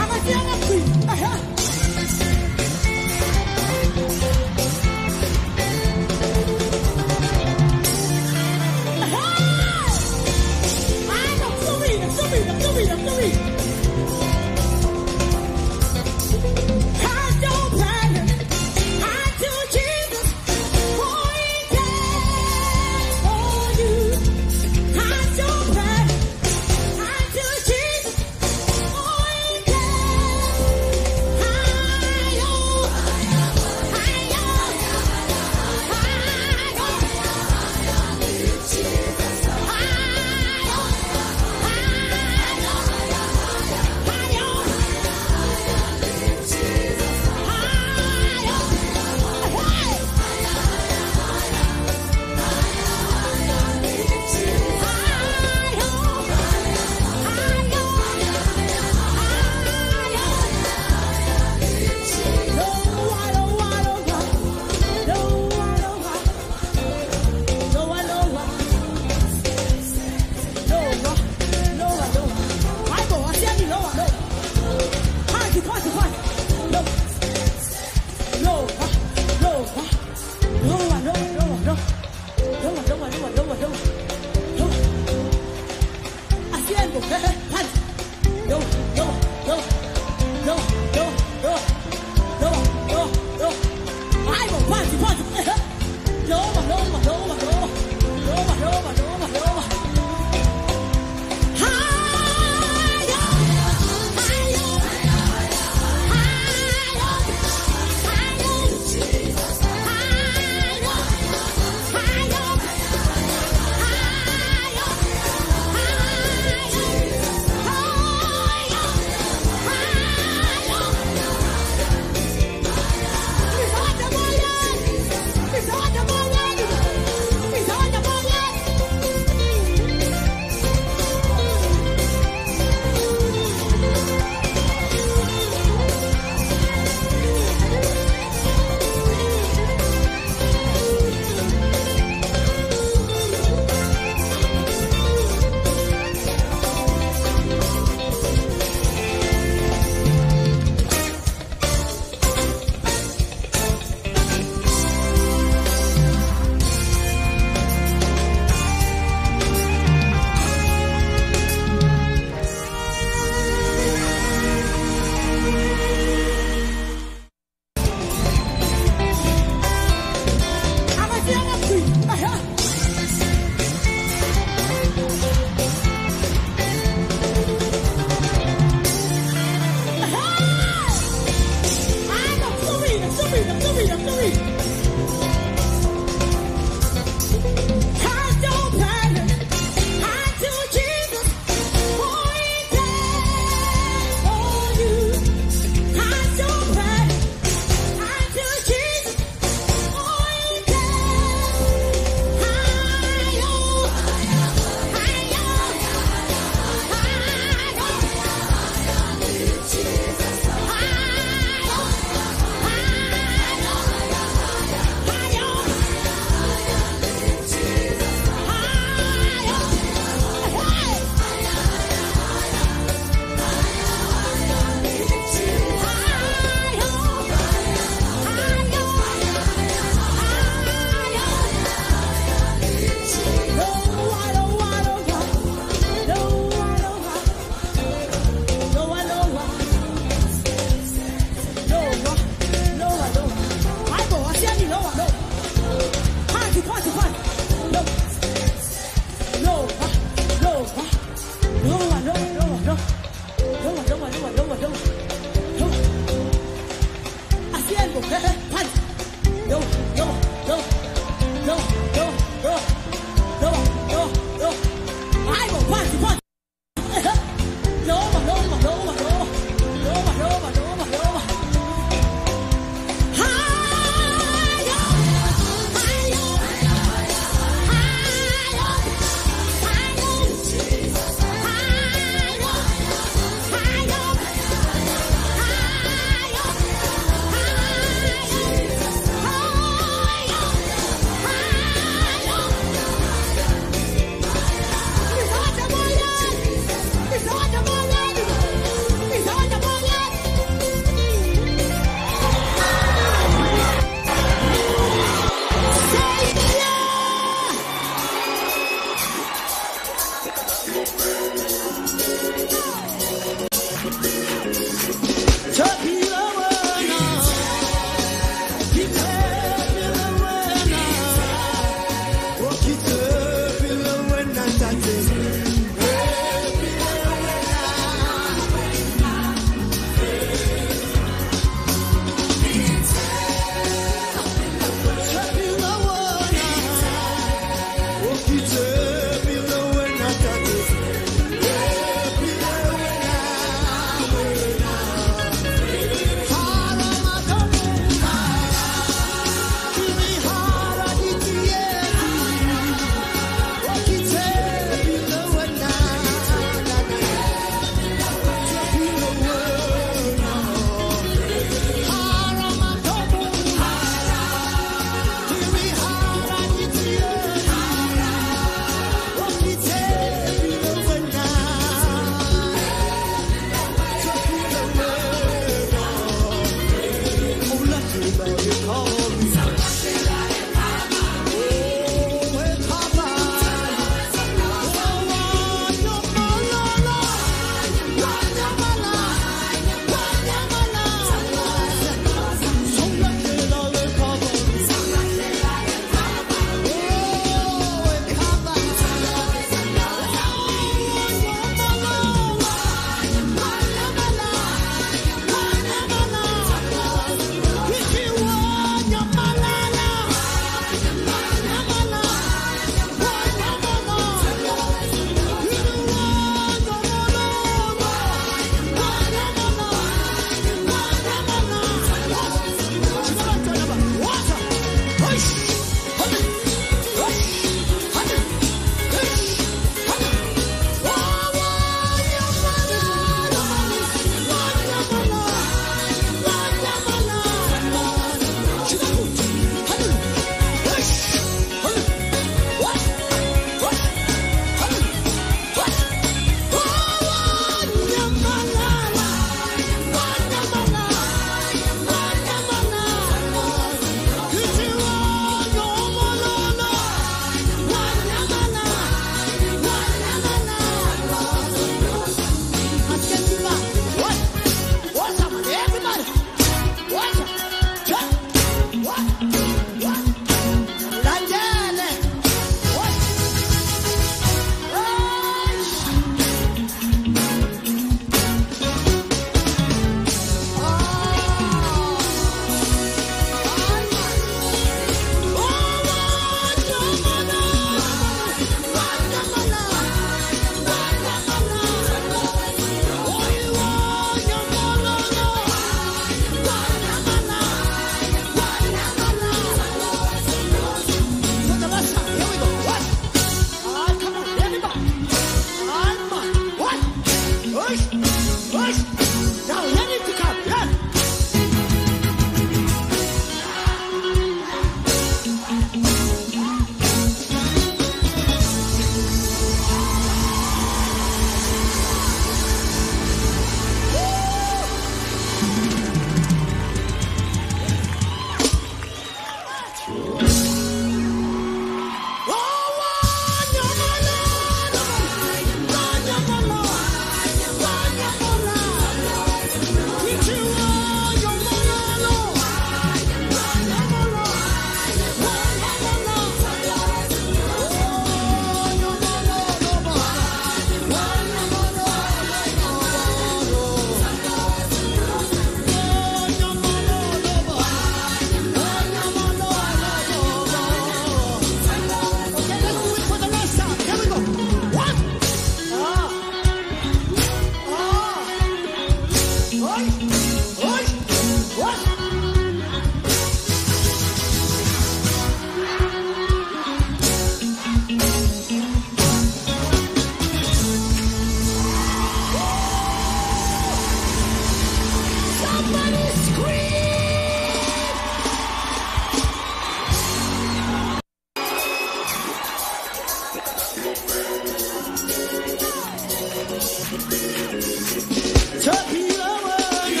Turkey lover.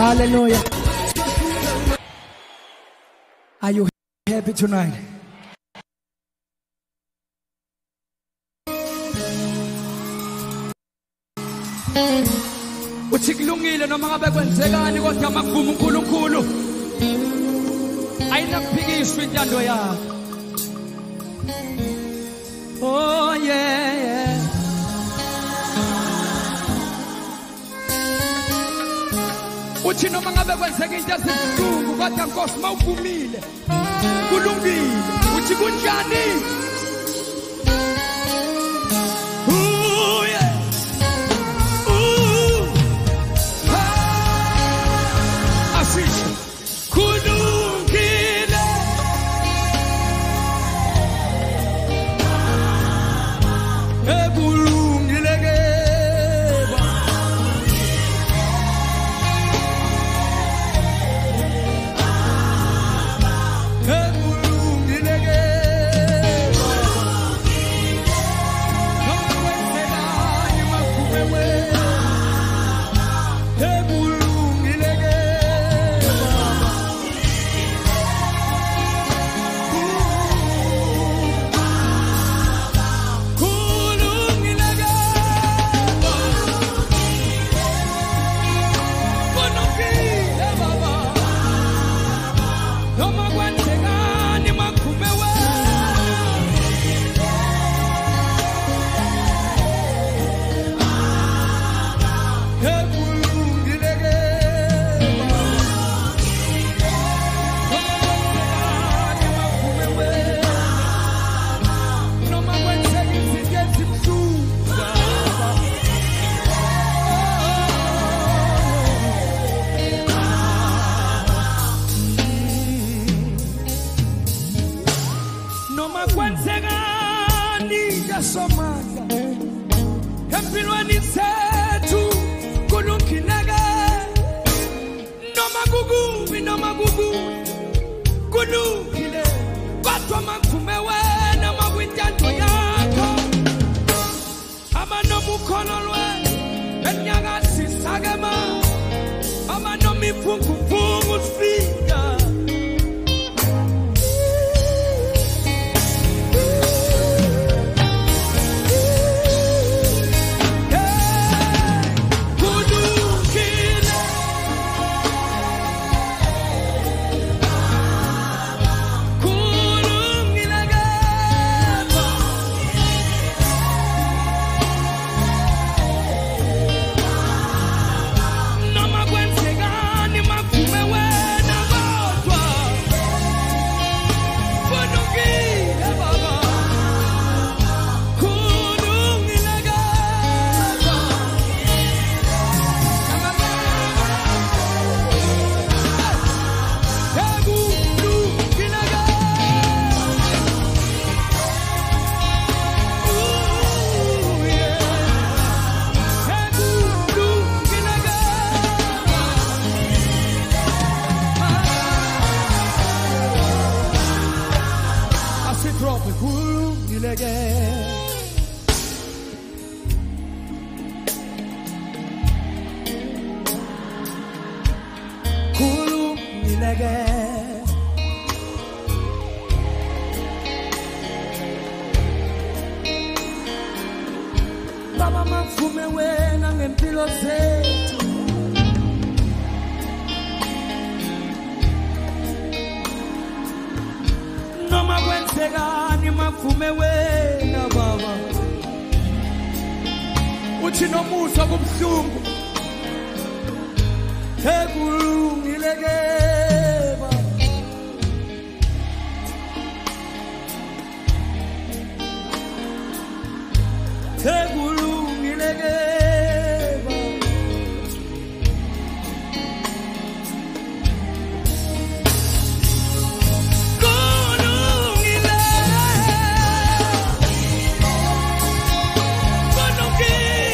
Hallelujah. Are you happy tonight? Uchikulungile noma ngabe kwenzekani kodwa makuvuma uNkulunkulu ayinakuphikiswa intando yakhe. Oh yeah, yeah. Uthi noma ngabe kwenzeka into ezibuhlungu kodwa Nkosi mawuvumile kulungile. Uthi kunjani?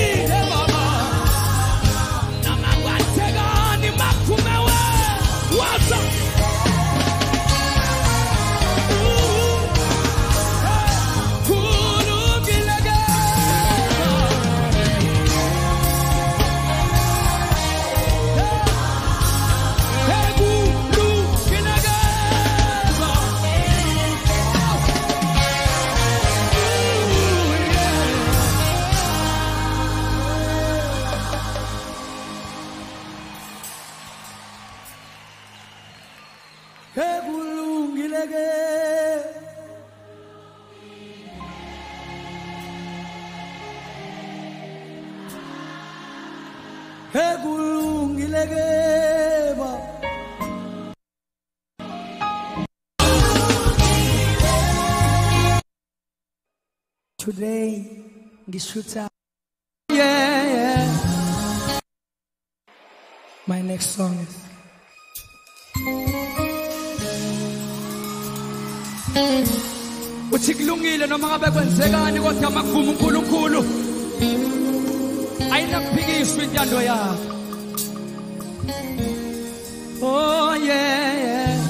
Wow. Today, Gishuta. Yeah, yeah. My next song is Uchiklungile no mga bekwenzekani kodwa makuvuma uNkulunkulu ayinakuphikiswa intando yakho. Oh yeah, yeah.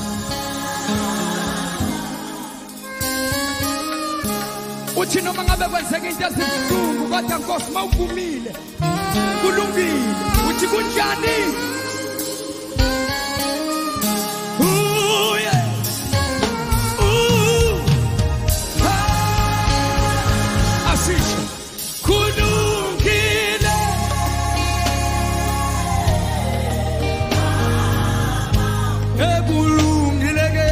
Uthi noma ngabe kwenzeka into ezibuhlungu kodwa Nkosi mawuvumile kulungile. Uthi kunjani? Oh yeah. Oh. Ah. Asisho kulungile. Ebulungile ke.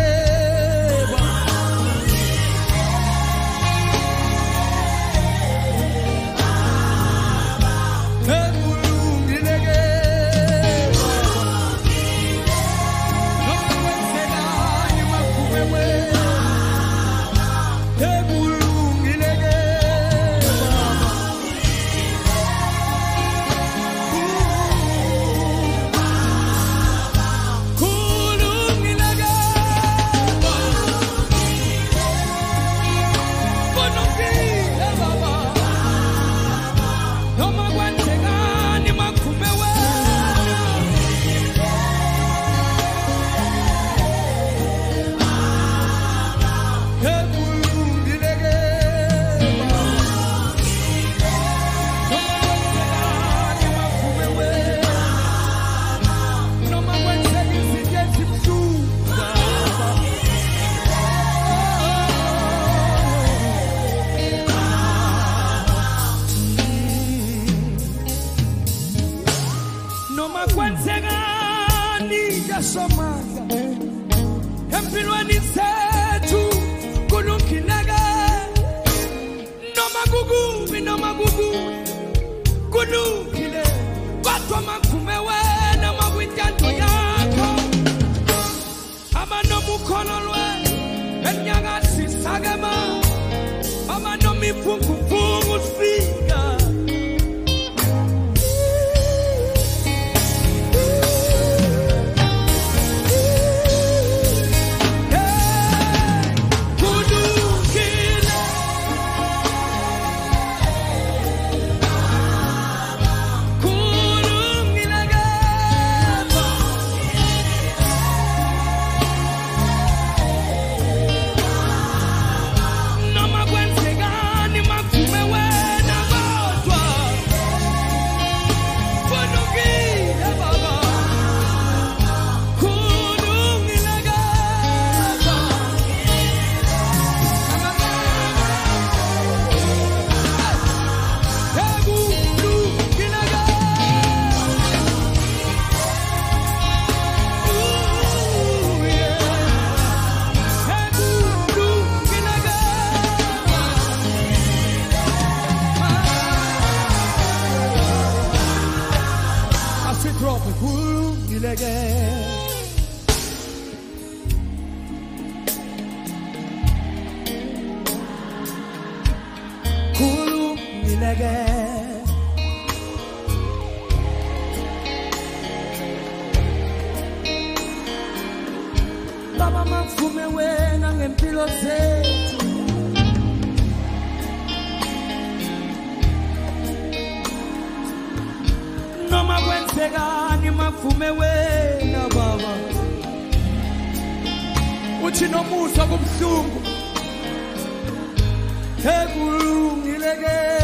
Uchi no musa kubhlungu. Ekulungile ke.